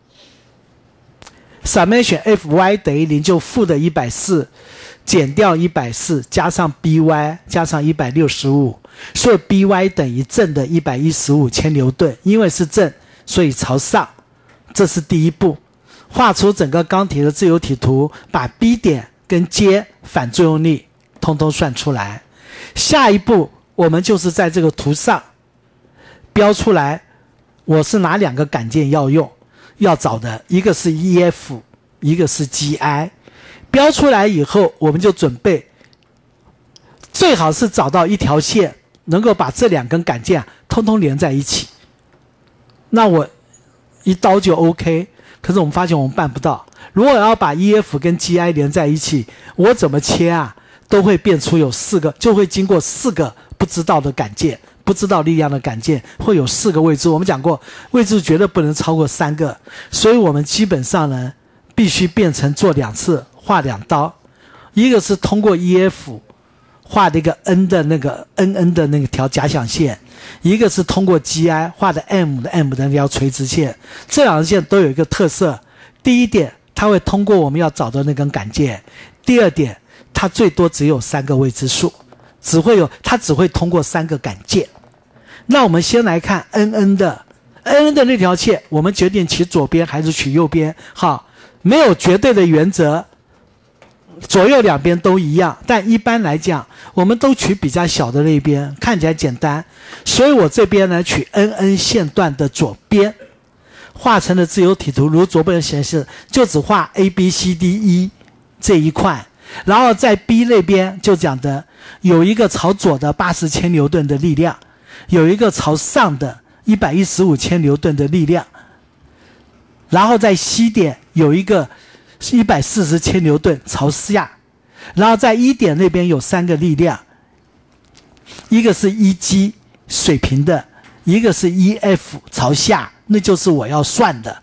summation Fy 等于零，就负的一百四减掉一百四加上 By 加上一百六十五，所以 By 等于正的一百一十五千牛顿，因为是正，所以朝上。这是第一步，画出整个钢体的自由体图，把 B 点跟 J 反作用力通通算出来。下一步我们就是在这个图上标出来，我是哪两个杆件要用，要找的一个是 E F， 一个是 G I。 标出来以后，我们就准备最好是找到一条线能够把这两根杆件啊通通连在一起，那我一刀就 OK。 可是我们发现我们办不到，如果要把 E F 跟 G I 连在一起，我怎么切啊都会变出有四个，就会经过四个不知道的杆件，不知道力量的杆件，会有四个位置。我们讲过位置绝对不能超过三个，所以我们基本上呢必须变成做两次，画两刀，一个是通过 E F 画的一个 N 的那个 N N 的那个条假想线，一个是通过 G I 画的 M 的 M 的那条垂直线。这两条线都有一个特色，第一点它会通过我们要找的那根杆件，第二点它最多只有三个未知数，只会有它只会通过三个杆件。那我们先来看 N N 的 N N 的那条线，我们决定取左边还是取右边。好，没有绝对的原则，左右两边都一样，但一般来讲我们都取比较小的那边，看起来简单，所以我这边呢取 N N 线段的左边，画成的自由体图如左边显示，就只画 A B C D E 这一块，然后在 B 那边就讲的有一个朝左的八十千牛顿的力量，有一个朝上的一百一十五千牛顿的力量，然后在 C 点有一个一百四十千牛顿朝下，然后在 E 点那边有三个力量，一个是 E G 水平的，一个是 E F 朝下，那就是我要算的，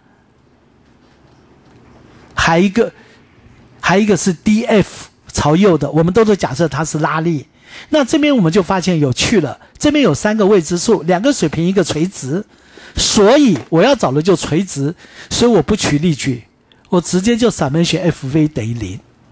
还一个还一个是 D F 朝右的，我们都是假设它是拉力。那这边我们就发现有趣了，这边有三个未知数，两个水平一个垂直，所以我要找的就垂直，所以我不取力矩，我直接就 summation F V 等于零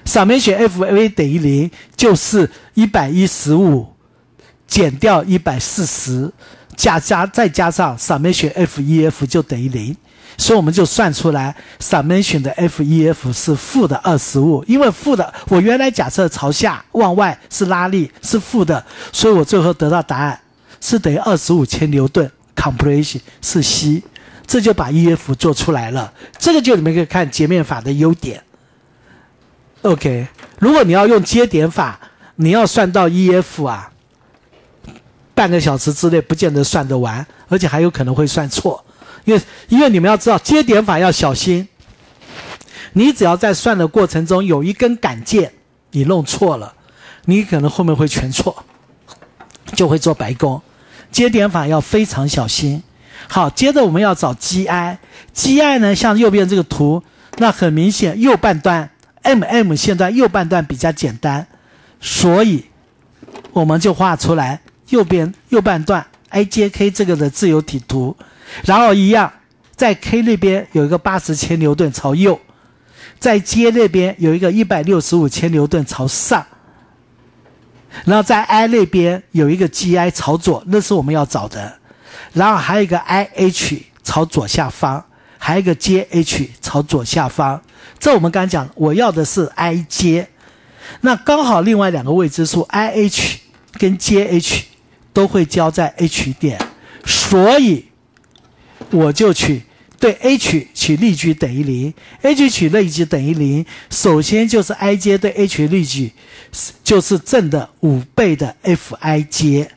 summation F A 等于零，就是一百一十五减掉一百四十，加加再加上 summation F E F 就等于零，所以我们就算出来 summation 的 F E F 是负的二十五，因为负的我原来假设朝下往外是拉力是负的，所以我最后得到答案是等于二十五千牛顿 compression 是 C， 这就把 E F 做出来了。这个就你们可以看截面法的优点。OK， 如果你要用接点法，你要算到 E F 啊，半个小时之内不见得算得完，而且还有可能会算错。因为因为你们要知道接点法要小心，你只要在算的过程中有一根杆件你弄错了，你可能后面会全错，就会做白工。接点法要非常小心。好，接着我们要找 G I。G I 呢，像右边这个图，那很明显右半段 M M 线段右半段比较简单，所以我们就画出来右边右半段 I J K 这个的自由体图。然后一样，在 K 那边有一个八十千牛顿朝右，在 J 那边有一个一百六十五千牛顿朝上，然后在 I 那边有一个 G I 朝左，那是我们要找的。然后还有一个 I H 朝左下方，还有一个 J H 朝左下方。这我们刚才讲，我要的是 I J， 那刚好另外两个未知数 I H 跟 J H 都会交在 H 点，所以我就取对 H 取力矩等于零 ，H 取力矩等于零，首先就是 I J 对 H 力矩就是正的五倍的 F I J，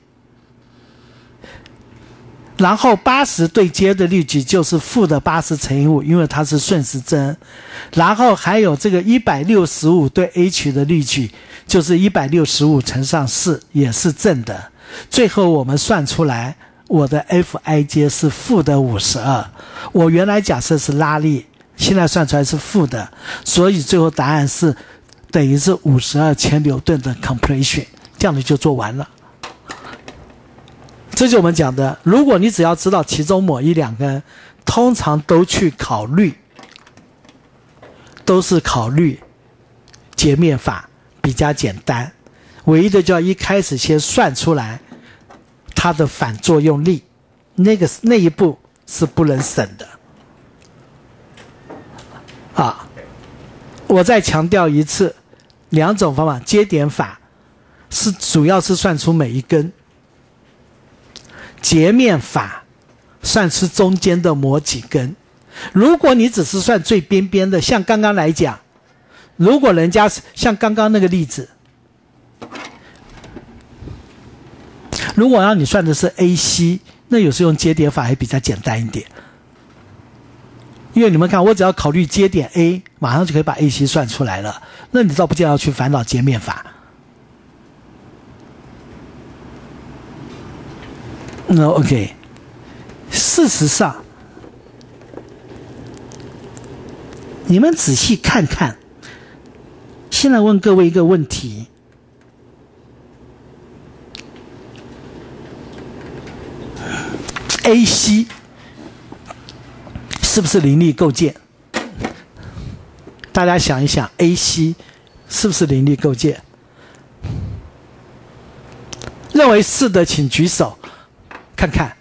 然后八十对 J 的力矩就是负的八十乘以五，因为它是顺时针，然后还有这个一百六十五对 H 的力矩就是一百六十五乘上四，也是正的。最后我们算出来我的 F I J 是负的五十二，我原来假设是拉力，现在算出来是负的，所以最后答案是等于是五十二千牛顿的 compression， 这样子就做完了。这就是我们讲的，如果你只要知道其中某一两根，通常都去考虑，都是考虑截面法比较简单，唯一的就要一开始先算出来它的反作用力，那个那一步是不能省的。啊，我再强调一次，两种方法，接点法是主要是算出每一根，截面法算出中间的某几根。如果你只是算最边边的，像刚刚来讲，如果人家像刚刚那个例子，如果让你算的是 A C， 那有时候用接点法还比较简单一点，因为你们看，我只要考虑接点 A， 马上就可以把 A C 算出来了，那你倒不见得要去烦恼截面法。那 OK， 事实上，你们仔细看看，现在问各位一个问题。A C 是不是凌力构件？大家想一想 ，A C 是不是凌力构件？认为是的，请举手，看看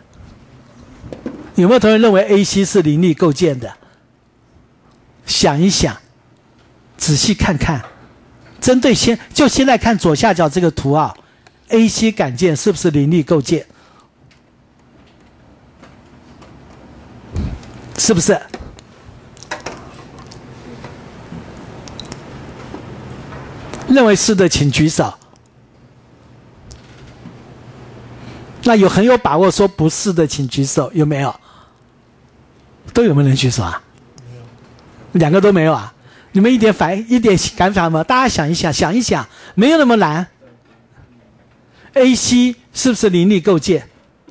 有没有同学认为 A C 是凌力构件的？想一想，仔细看看，针对先就现在看左下角这个图啊 ，A C 杆件是不是凌力构件？是不是？认为是的，请举手。那有很有把握说不是的，请举手，有没有？都有没有人举手啊？没有，两个都没有啊？你们一点反一点感法吗？大家想一想，想一想，没有那么难。A C 是不是凌力构件？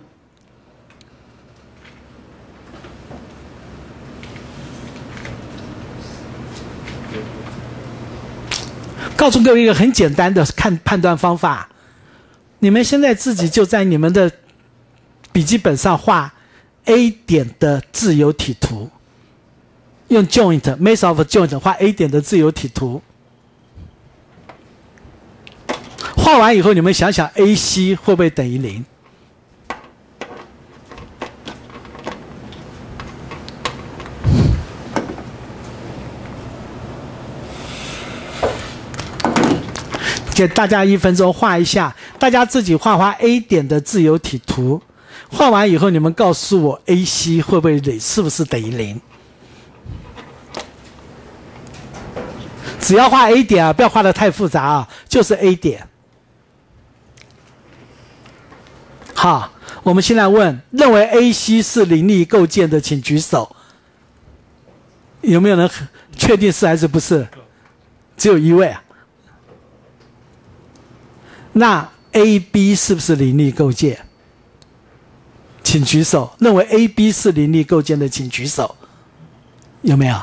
告诉各位一个很简单的看判断方法，你们现在自己就在你们的笔记本上画 A 点的自由体图，用 joint method of joint 画 A 点的自由体图。 画完以后，你们想想 A C 会不会等于零？给大家一分钟画一下，大家自己画画 A 点的自由体图。画完以后，你们告诉我 A C 会不会等，是不是等于零？只要画 A 点啊，不要画得太复杂啊，就是 A 点。好，我们现在问，认为 A C 是凌力构件的，请举手。有没有人确定是还是不是？只有一位啊。那 A B 是不是凌力构件？请举手。认为 A B 是凌力构件的，请举手。有没有？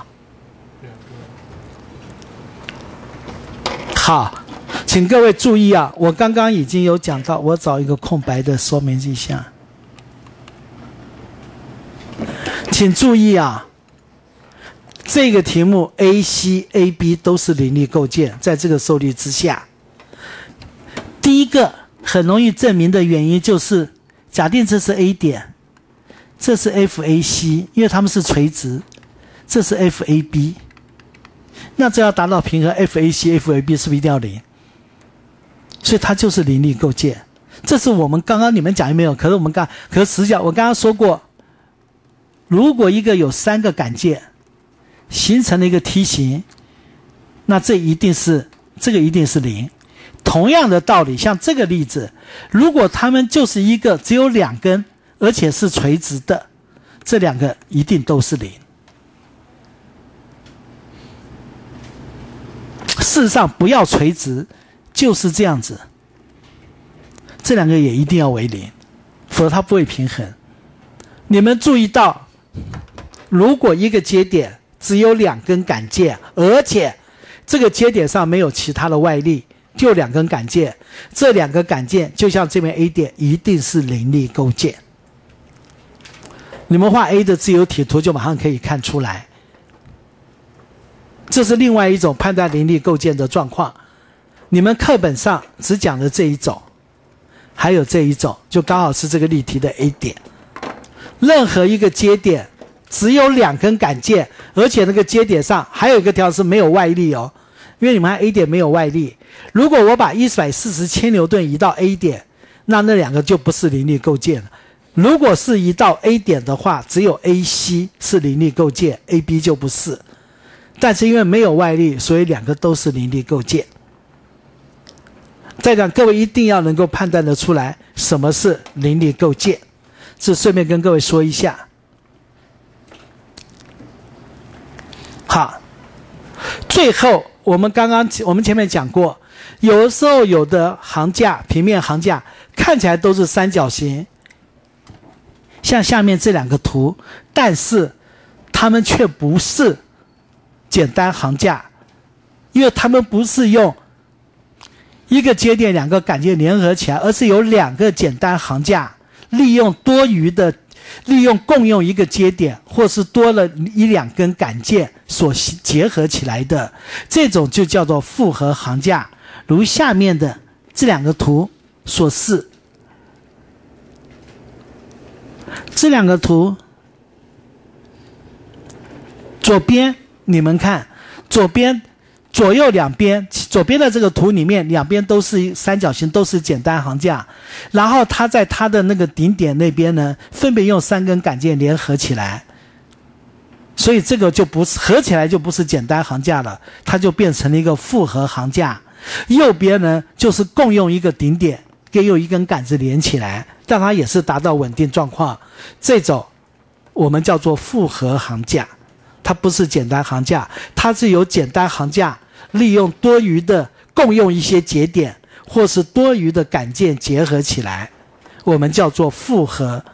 好，请各位注意啊！我刚刚已经有讲到，我找一个空白的说明一下。请注意啊，这个题目 A、C、A、B 都是凌力构件，在这个受力之下。第一个很容易证明的原因就是，假定这是 A 点，这是 F A C， 因为它们是垂直，这是 F A B， 那这要达到平衡 ，F A C、F A B 是不是一定要零？所以它就是凌力构件。这是我们刚刚你们讲有没有？可是我们刚，可是实际上我刚刚说过，如果一个有三个杆件形成了一个梯形，那这一定是这个一定是零。同样的道理，像这个例子，如果它们就是一个只有两根，而且是垂直的，这两个一定都是零。事实上，不要垂直，就是这样子，这两个也一定要为零，否则它不会平衡。你们注意到，如果一个接点只有两根杆件，而且这个接点上没有其他的外力，就两根杆件，这两个杆件就像这边 A 点，一定是凌力构件。你们画 A 的自由体图就马上可以看出来，这是另外一种判断凌力构件的状况。你们课本上只讲的这一种，还有这一种，就刚好是这个例题的 A 点。任何一个接点只有两根杆件，而且那个接点上还有一个条是没有外力哦，因为你们看 A 点没有外力。如果我把一百四十千牛顿移到 A 点，那那两个就不是凌力构件了。如果是移到 A 点的话，只有 A C 是凌力构件， A B 就不是。但是因为没有外力，所以两个都是凌力构件。再讲，各位一定要能够判断得出来什么是凌力构件，这顺便跟各位说一下。好，最后我们刚刚我们前面讲过，有的时候有的行架，平面行架看起来都是三角形，像下面这两个图，但是它们却不是简单行架，因为它们不是用一个接点两个杆件联合起来，而是有两个简单行架利用多余的利用共用一个接点，或是多了一两根杆件所结合起来的，这种就叫做复合行架，如下面的这两个图所示。这两个图，左边你们看，左边左右两边，左边的这个图里面，两边都是三角形，都是简单行架，然后它在它的那个顶点那边呢，分别用三根杆件联合起来，所以这个就不是合起来就不是简单行架了，它就变成了一个复合行架。右边呢就是共用一个顶点，跟用一根杆子连起来，但它也是达到稳定状况，这种我们叫做复合行架。它不是简单行架，它是由简单行架利用多余的共用一些节点或是多余的杆件结合起来，我们叫做复合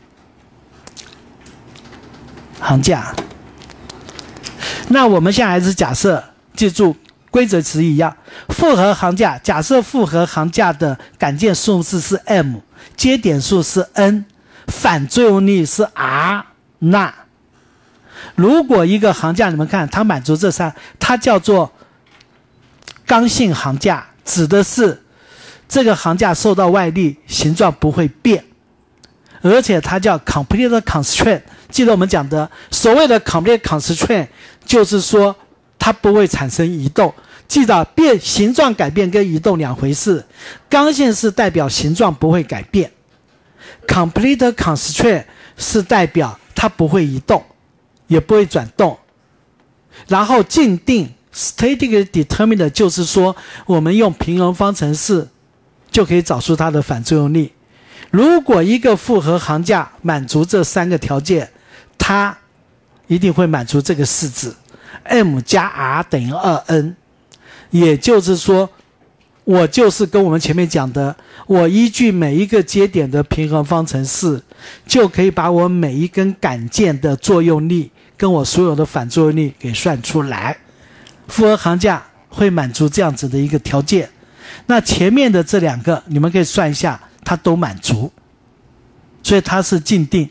行架。那我们现在还是假设，记住规则词一样，复合行架，假设复合行架的杆件数字是 M， 接点数是 N， 反作用力是 R， 那如果一个行架，你们看它满足这三，它叫做刚性行架，指的是这个行架受到外力，形状不会变，而且它叫 complete constraint。记得我们讲的所谓的 complete constraint， 就是说它不会产生移动。记得变形状改变跟移动两回事，刚性是代表形状不会改变， complete constraint 是代表它不会移动，也不会转动。然后静定 static determinant 就是说我们用平衡方程式就可以找出它的反作用力。如果一个复合行架满足这三个条件，它一定会满足这个式子 M 加 R 等于 二 N。 也就是说我就是跟我们前面讲的，我依据每一个接点的平衡方程式，就可以把我每一根杆件的作用力跟我所有的反作用力给算出来。复合行架会满足这样子的一个条件，那前面的这两个你们可以算一下，它都满足，所以它是静定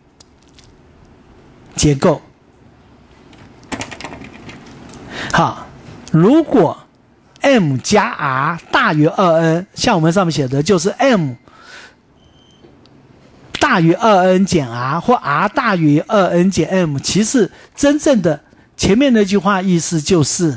结构。好，如果 M 加 R 大于 二 N， 像我们上面写的就是 M 大于 二 N 减 R 或 R 大于 二 N 减 M， 其实真正的前面那句话意思就是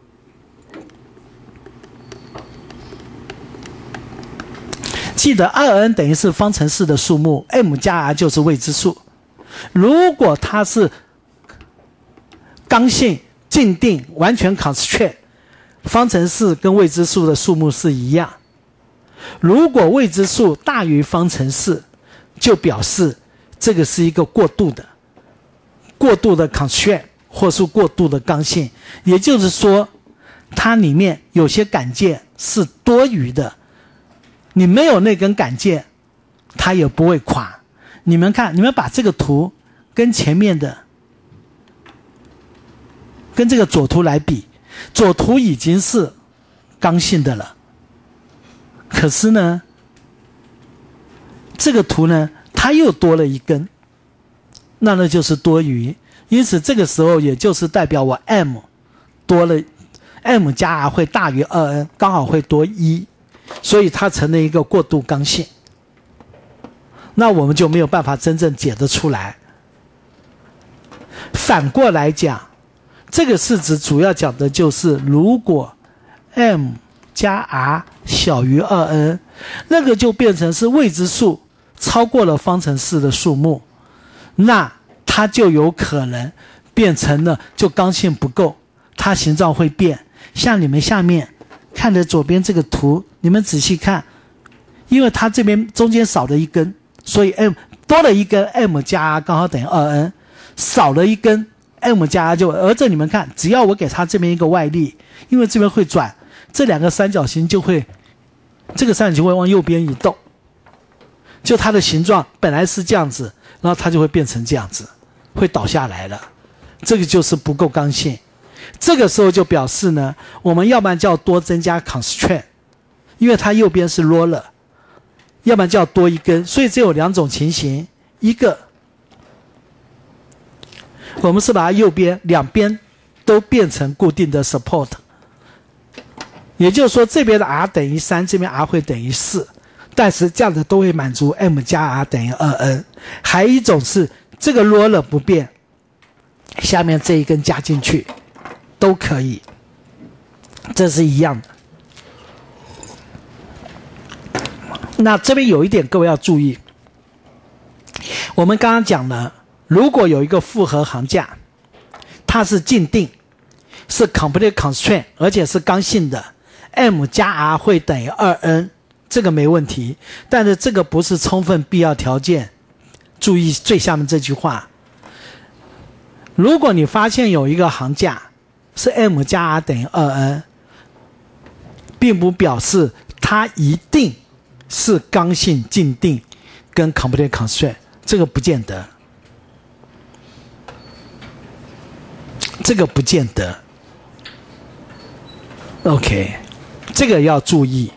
记得 二 N 等于是方程式的数目， M 加 R 就是未知数。如果它是刚性静定完全 constraint， 方程式跟未知数的数目是一样。如果未知数大于方程式，就表示这个是一个过度的过度的 constraint 或是过度的刚性，也就是说它里面有些杆件是多余的，你没有那根杆件它也不会垮。你们看，你们把这个图跟前面的跟这个左图来比，左图已经是刚性的了，可是呢这个图呢它又多了一根，那那就是多余，因此这个时候也就是代表我 M 多了 M 加 R 会大于 二 N， 刚好会多一，所以它成了一个过度刚性，那我们就没有办法真正解得出来。反过来讲，这个式子主要讲的就是如果 M 加 R 小于 二 N， 那个就变成是未知数超过了方程式的数目，那它就有可能变成了就刚性不够，它形状会变。像你们下面看的左边这个图，你们仔细看，因为它这边中间少了一根，所以 M 多了一根 M 加 R 刚好等于 二 N， 少了一根 M 加 R 就，而这你们看，只要我给它这边一个外力，因为这边会转，这两个三角形就会，这个三角形会往右边移动，就它的形状本来是这样子，然后它就会变成这样子，会倒下来了，这个就是不够刚性。这个时候就表示呢，我们要不然就要多增加 constraint， 因为它右边是 roller， 要不然就要多一根，所以只有两种情形，一个我们是把它右边两边都变成固定的 support， 也就是说这边的 R 等于三，这边 R 会等于四，但是这样的都会满足 M 加 R 等于 二 N。 还有一种是这个 roller 不变，下面这一根加进去都可以，这是一样的。那这边有一点各位要注意，我们刚刚讲了，如果有一个复合行架，它是静定，是 complete constraint， 而且是刚性的， M 加 R 会等于 二 N， 这个没问题，但是这个不是充分必要条件。注意最下面这句话，如果你发现有一个行架是 M 加 R 等于 二 N， 并不表示它一定是刚性静定跟 complete constraint， 这个不见得，这个不见得 OK， 这个要注意。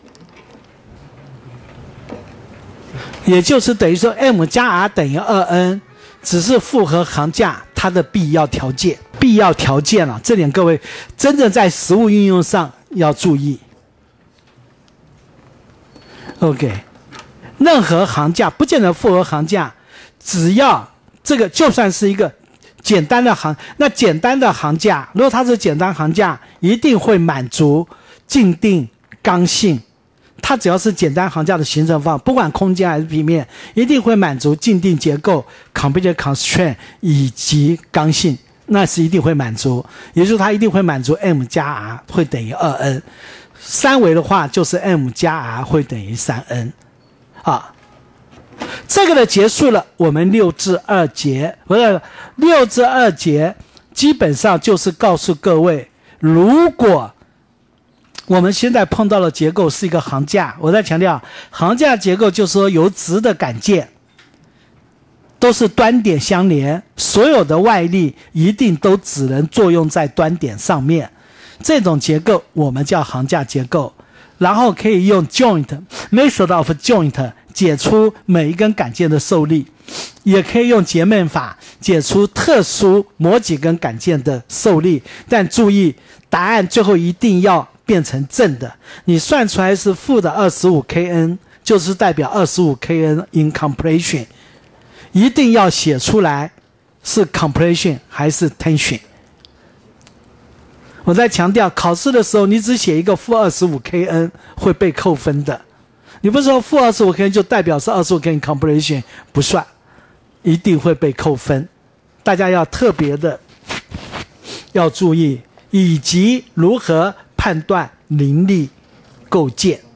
也就是等于说 M 加 R 等于 二 N 只是复合行架它的必要条件，必要条件了、啊，这点各位真正在实务运用上要注意。 OK， 任何行价不见得复合行价，只要这个就算是一个简单的行，那简单的行价，如果它是简单行价，一定会满足静定刚性。它只要是简单行价的形成方，不管空间还是平面，一定会满足静定结构 （computed constraint） 以及刚性，那是一定会满足。也就是它一定会满足 m 加 r 会等于 二 n。三维的话就是 m 加 r 会等于 三 n。啊，这个的结束了，我们六至二节，不是六至二节，基本上就是告诉各位，如果我们现在碰到的结构是一个行架，我再强调，行架结构就是说由直的杆件都是端点相连，所有的外力一定都只能作用在端点上面，这种结构我们叫行架结构。然后可以用 joint method of joint 解出每一根杆件的受力，也可以用截面法解出特殊某几根杆件的受力，但注意答案最后一定要变成正的，你算出来是负的 二十五 K N 就是代表 二十五 K N in compression， 一定要写出来是 compression 还是 tension。我在强调，考试的时候你只写一个负 二十五 K N 会被扣分的，你不是说负 二十五 K N 就代表是 二十五 K N compression， 不算，一定会被扣分。大家要特别的要注意，以及如何判断灵力构建。